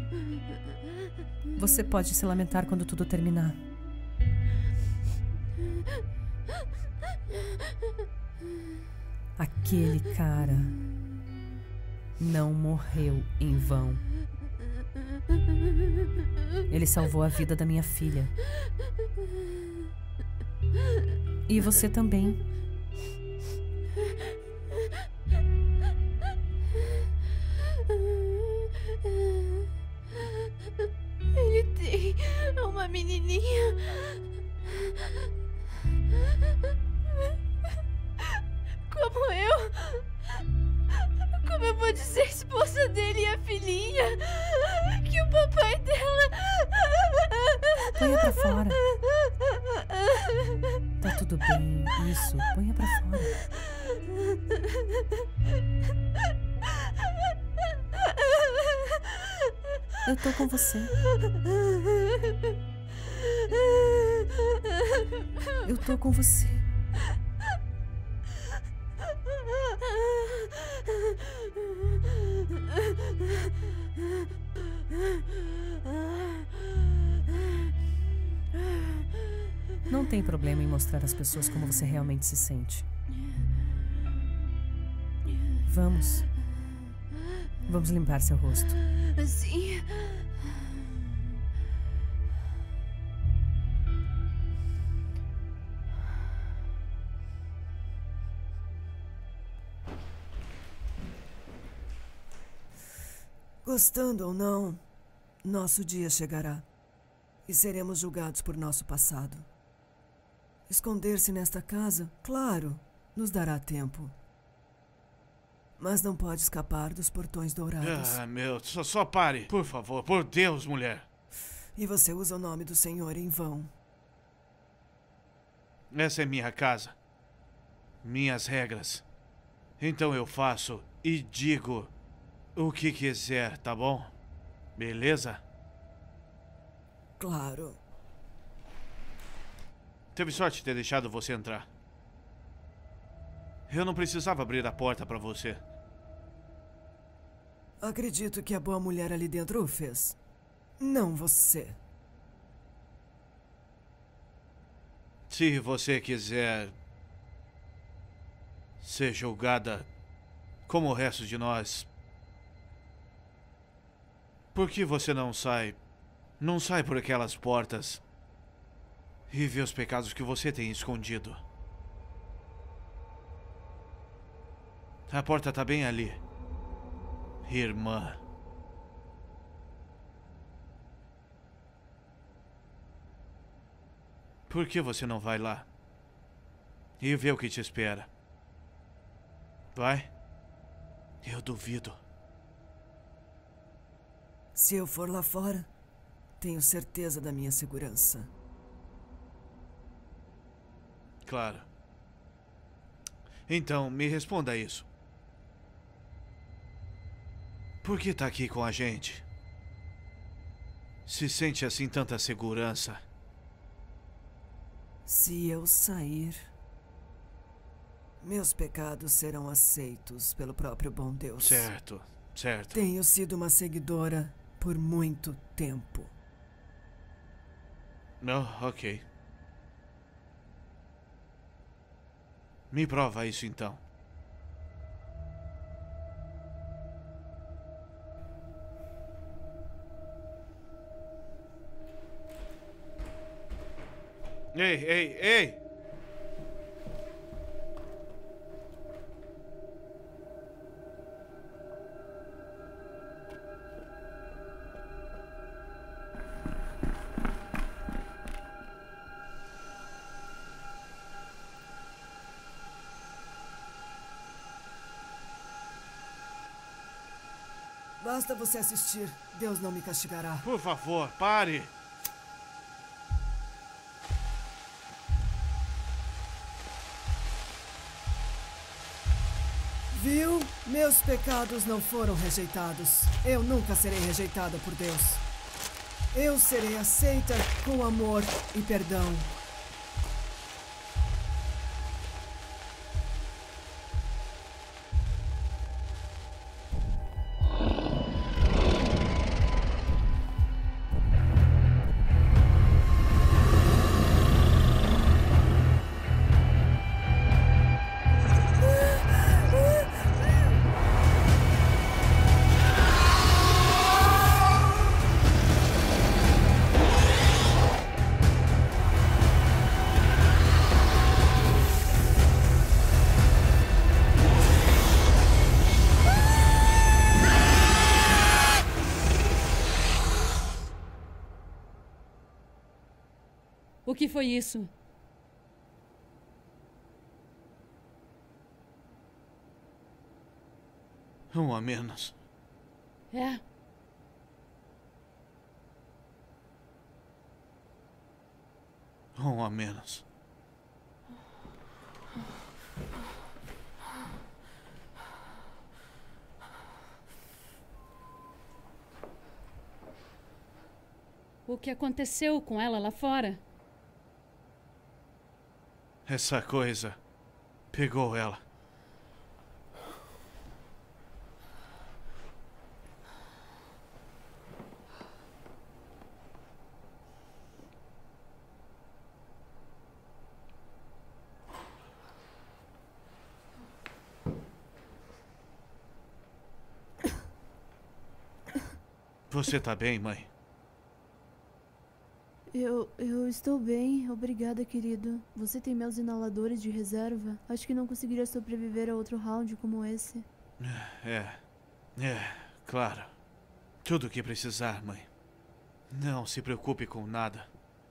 Você pode se lamentar quando tudo terminar. Aquele cara não morreu em vão. Ele salvou a vida da minha filha. E você também. Ele tem uma menininha. Como eu vou dizer esposa dele e a filhinha? Que o papai dela... Ponha pra fora. Tá tudo bem. Isso, ponha pra fora. Eu tô com você. Eu tô com você. Não tem problema em mostrar às pessoas como você realmente se sente. Vamos. Vamos limpar seu rosto. Sim. Gostando ou não, nosso dia chegará e seremos julgados por nosso passado. Esconder-se nesta casa, claro, nos dará tempo. Mas não pode escapar dos portões dourados. Ah, meu, só pare. Por favor, por Deus, mulher. E você usa o nome do Senhor em vão. Essa é minha casa. Minhas regras. Então eu faço e digo o que quiser, tá bom? Beleza? Claro. Teve sorte de ter deixado você entrar. Eu não precisava abrir a porta pra você. Acredito que a boa mulher ali dentro o fez. Não você. Se você quiser ser julgada como o resto de nós, por que você não sai por aquelas portas e vê os pecados que você tem escondido? A porta tá bem ali, irmã. Por que você não vai lá e vê o que te espera? Vai? Eu duvido. Se eu for lá fora, tenho certeza da minha segurança. Claro. Então, me responda isso. Por que tá aqui com a gente? Se sente assim tanta segurança? Se eu sair, meus pecados serão aceitos pelo próprio bom Deus. Certo, certo. Tenho sido uma seguidora por muito tempo. Não, ok. Me prova isso então. Ei, ei, ei! Basta você assistir. Deus não me castigará. Por favor, pare! Viu? Meus pecados não foram rejeitados. Eu nunca serei rejeitada por Deus. Eu serei aceita com amor e perdão. O que foi isso? Um a menos. É? Um a menos. O que aconteceu com ela lá fora? Essa coisa pegou ela. Você tá bem, mãe? Eu estou bem, obrigada, querido. Você tem meus inaladores de reserva? Acho que não conseguiria sobreviver a outro round como esse. Claro. Tudo o que precisar, mãe. Não se preocupe com nada.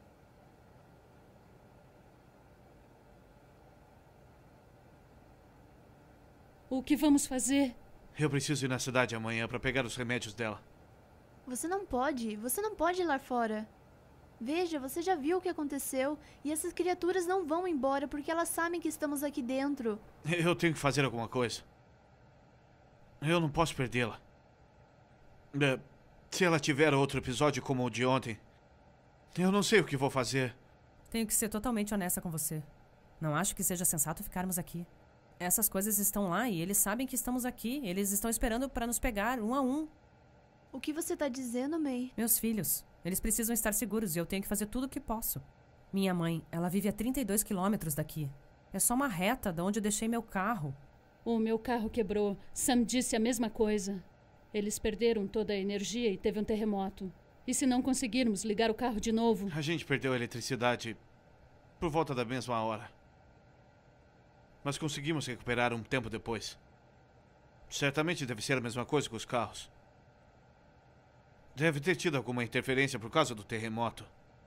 O que vamos fazer? Eu preciso ir na cidade amanhã para pegar os remédios dela. Você não pode ir lá fora. Veja, você já viu o que aconteceu e essas criaturas não vão embora porque elas sabem que estamos aqui dentro. Eu tenho que fazer alguma coisa. Eu não posso perdê-la. Se ela tiver outro episódio como o de ontem, eu não sei o que vou fazer. Tenho que ser totalmente honesta com você. Não acho que seja sensato ficarmos aqui. Essas coisas estão lá e eles sabem que estamos aqui. Eles estão esperando para nos pegar, um a um. O que você tá dizendo, May? Meus filhos. Eles precisam estar seguros e eu tenho que fazer tudo o que posso. Minha mãe, ela vive a 32 quilômetros daqui. É só uma reta de onde eu deixei meu carro. O meu carro quebrou. Sam disse a mesma coisa. Eles perderam toda a energia e teve um terremoto. E se não conseguirmos ligar o carro de novo? A gente perdeu a eletricidade por volta da mesma hora. Mas conseguimos recuperar um tempo depois. Certamente deve ser a mesma coisa com os carros. Deve ter tido alguma interferência por causa do terremoto.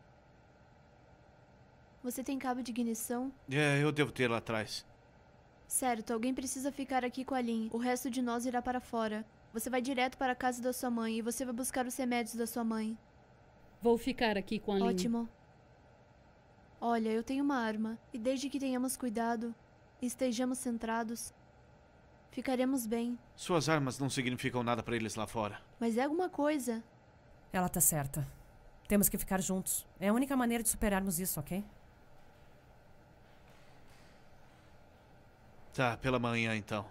Você tem cabo de ignição? Eu devo ter lá atrás. Certo, alguém precisa ficar aqui com a Lynn. O resto de nós irá para fora. Você vai direto para a casa da sua mãe e você vai buscar os remédios da sua mãe. Vou ficar aqui com a Lynn. Ótimo. Olha, eu tenho uma arma. E desde que tenhamos cuidado e estejamos centrados, Ficaremos bem. Suas armas não significam nada pra eles lá fora. Mas é alguma coisa. Ela tá certa. Temos que ficar juntos. É a única maneira de superarmos isso, ok? Tá, pela manhã então.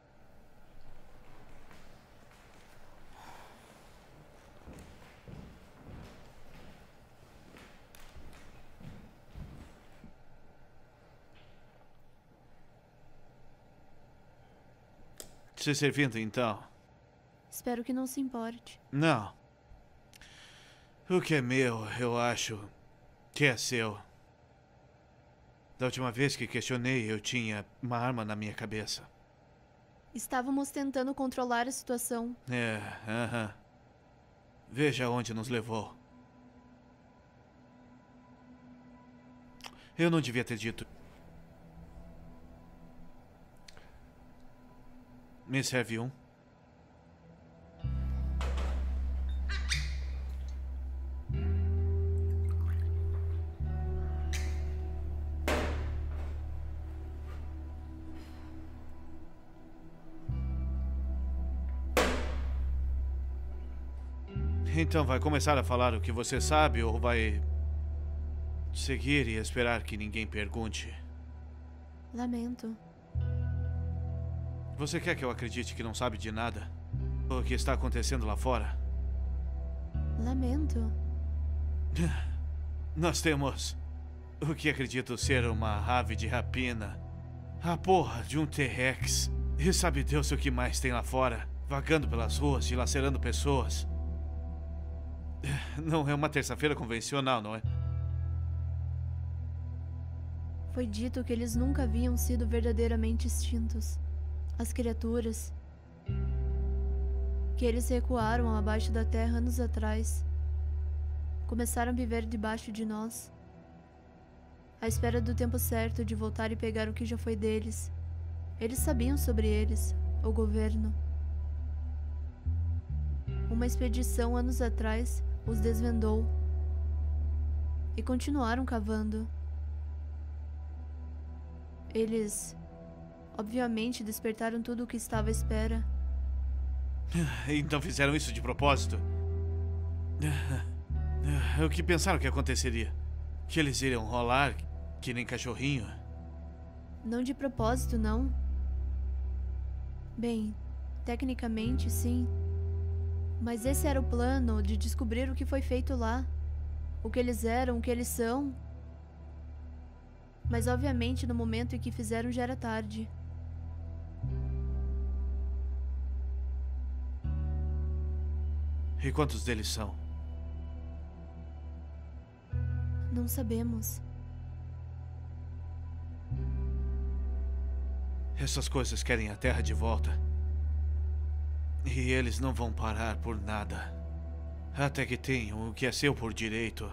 Se servindo então. Espero que não se importe. Não. O que é meu, eu acho que é seu. Da última vez que questionei, eu tinha uma arma na minha cabeça. Estávamos tentando controlar a situação. Veja onde nos levou. Eu não devia ter dito. Me serve um? Então vai começar a falar o que você sabe ou vai seguir e esperar que ninguém pergunte? Lamento. Você quer que eu acredite que não sabe de nada? O que está acontecendo lá fora? Lamento. Nós temos o que acredito ser uma ave de rapina. A porra de um T-Rex. E sabe Deus o que mais tem lá fora? Vagando pelas ruas, dilacerando pessoas. Não é uma terça-feira convencional, não é? Foi dito que eles nunca haviam sido verdadeiramente extintos. As criaturas. Que eles recuaram abaixo da terra anos atrás. Começaram a viver debaixo de nós. À espera do tempo certo de voltar e pegar o que já foi deles. Eles sabiam sobre eles, o governo. Uma expedição anos atrás os desvendou. E continuaram cavando. Eles, obviamente, despertaram tudo o que estava à espera. Então fizeram isso de propósito? O que pensaram que aconteceria? Que eles iriam rolar que nem cachorrinho? Não de propósito, não. Bem, tecnicamente, sim. Mas esse era o plano de descobrir o que foi feito lá. O que eles eram, o que eles são. Mas obviamente no momento em que fizeram já era tarde. E quantos deles são? Não sabemos. Essas coisas querem a Terra de volta. E eles não vão parar por nada. Até que tenham o que é seu por direito.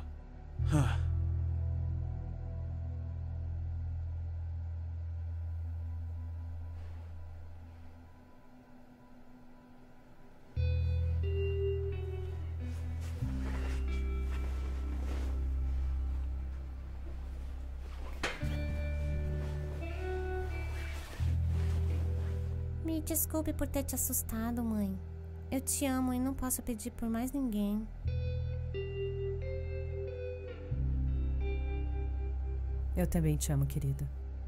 Me desculpe por ter te assustado, mãe. Eu te amo e não posso pedir por mais ninguém. Eu também te amo, querida.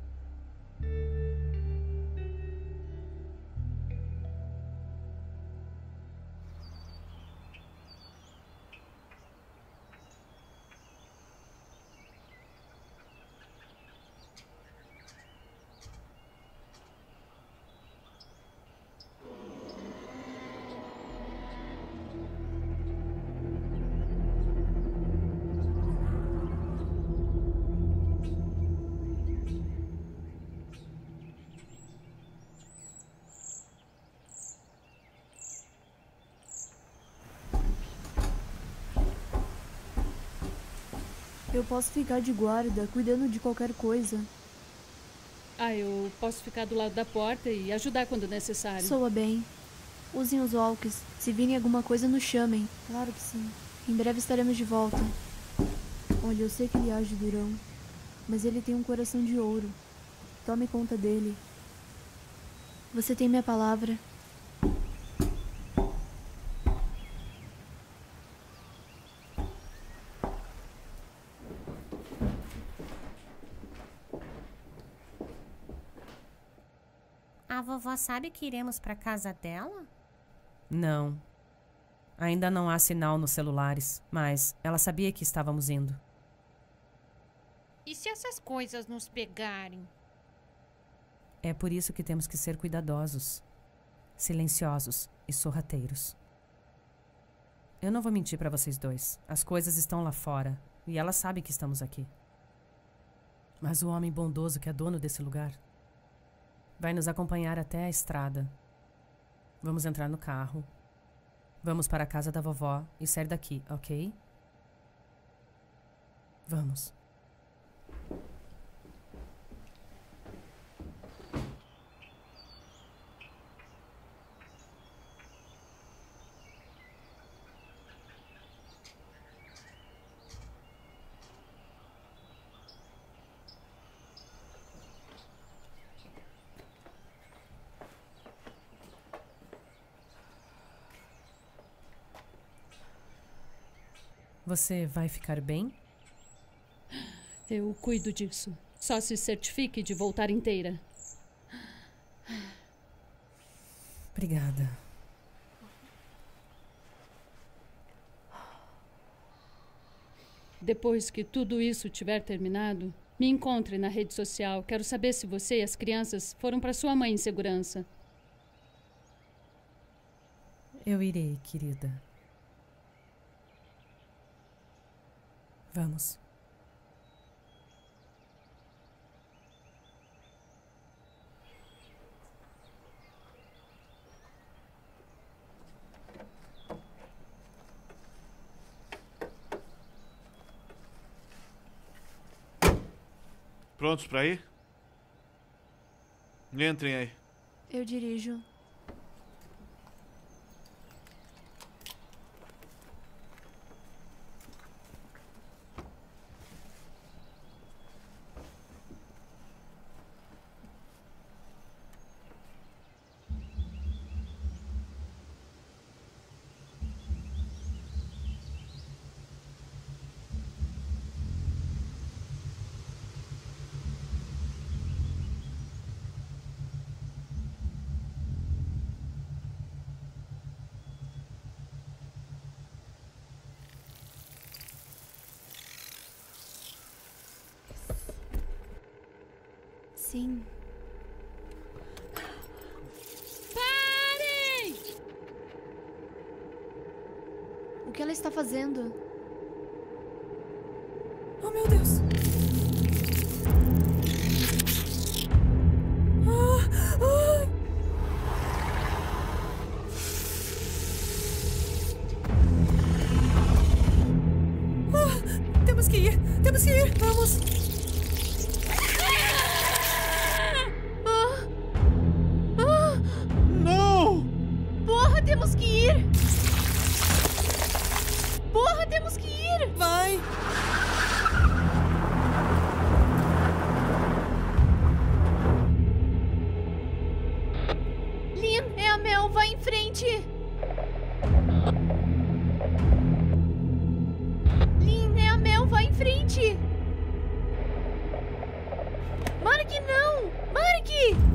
Eu posso ficar de guarda, cuidando de qualquer coisa. Eu posso ficar do lado da porta e ajudar quando necessário. Soa bem. Usem os walkies. Se virem alguma coisa, nos chamem. Claro que sim. Em breve estaremos de volta. Olha, eu sei que ele age durão, mas ele tem um coração de ouro. Tome conta dele. Você tem minha palavra. A vovó sabe que iremos pra casa dela? Não. Ainda não há sinal nos celulares, mas ela sabia que estávamos indo. E se essas coisas nos pegarem? É por isso que temos que ser cuidadosos, silenciosos e sorrateiros. Eu não vou mentir para vocês dois. As coisas estão lá fora e ela sabe que estamos aqui. Mas o homem bondoso que é dono desse lugar vai nos acompanhar até a estrada. Vamos entrar no carro. Vamos para a casa da vovó e sair daqui, ok? Vamos. Você vai ficar bem? Eu cuido disso. Só se certifique de voltar inteira. Obrigada. Depois que tudo isso tiver terminado, me encontre na rede social. Quero saber se você e as crianças foram para sua mãe em segurança. Eu irei, querida. Vamos. Prontos para ir? Entrem aí. Eu dirijo. Sim. Parem! O que ela está fazendo? Oh, meu Deus! Temos que ir! Temos que ir! Vamos! Não! Porra, temos que ir! Porra, temos que ir! Vai! Lynn, é a Mel, vai em frente! Lynn, é a Mel, vai em frente! Mark, não! Mark!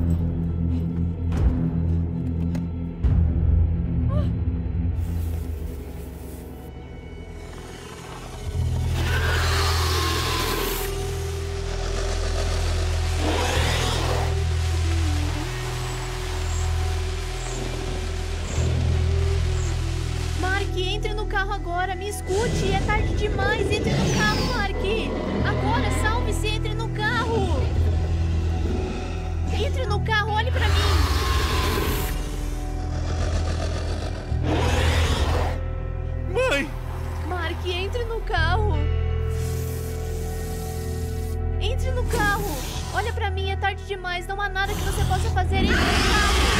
Mark, entre no carro agora, me escute, é tarde demais, entre no carro, Mark! Agora, salve-se, entre no carro! Entre no carro, olhe pra mim! Mãe! Mark, entre no carro! Entre no carro! Olha pra mim, é tarde demais, não há nada que você possa fazer, entre no carro!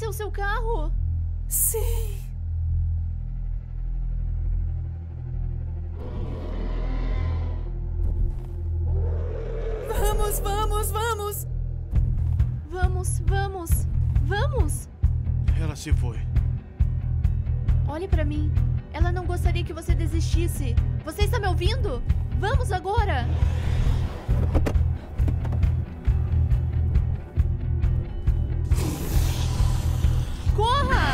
Esse é o seu carro? Sim! Vamos, vamos, vamos! Vamos, vamos, vamos! Ela se foi. Olhe pra mim. Ela não gostaria que você desistisse. Você está me ouvindo? Vamos agora! Corra!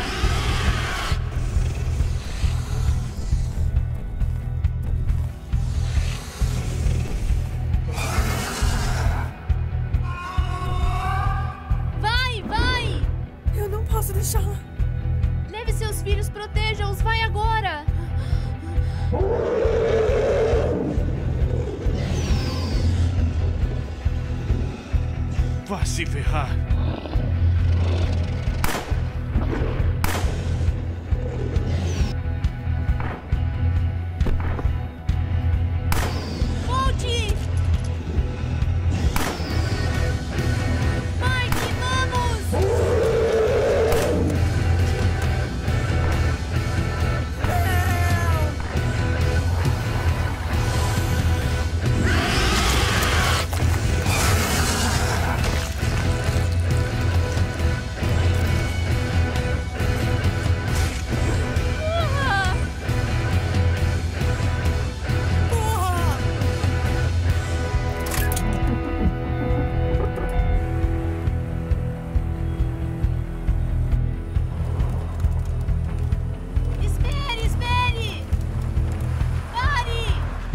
Vai, vai! Eu não posso deixá-la. Leve seus filhos, proteja-os, vai agora! Vá se ferrar. Volte! Mike, vamos! Espere, espere! Pare!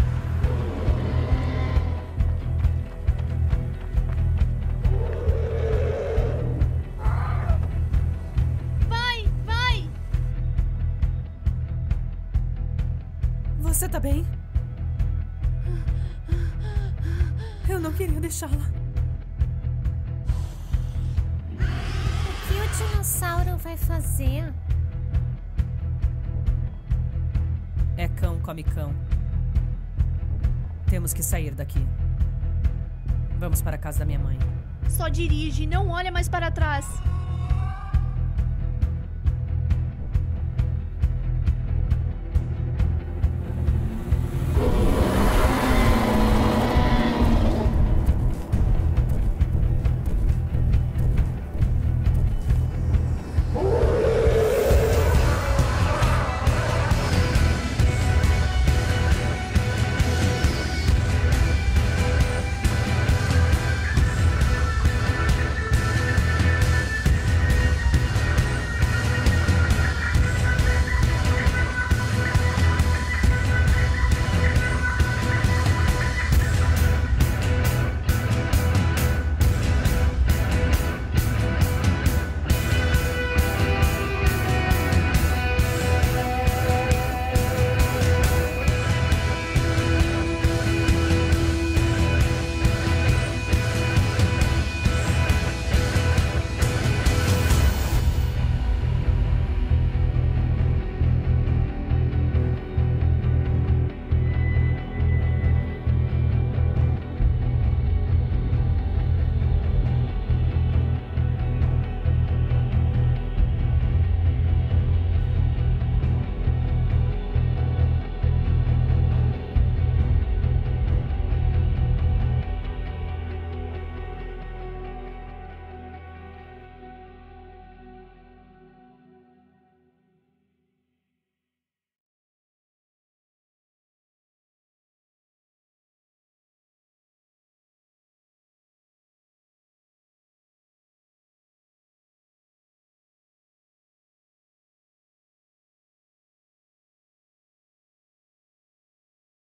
Vai, vai! Você tá bem? Eu não queria deixá-la. O que o dinossauro vai fazer? É cão come cão. Temos que sair daqui. Vamos para a casa da minha mãe. Só dirige, não olha mais para trás.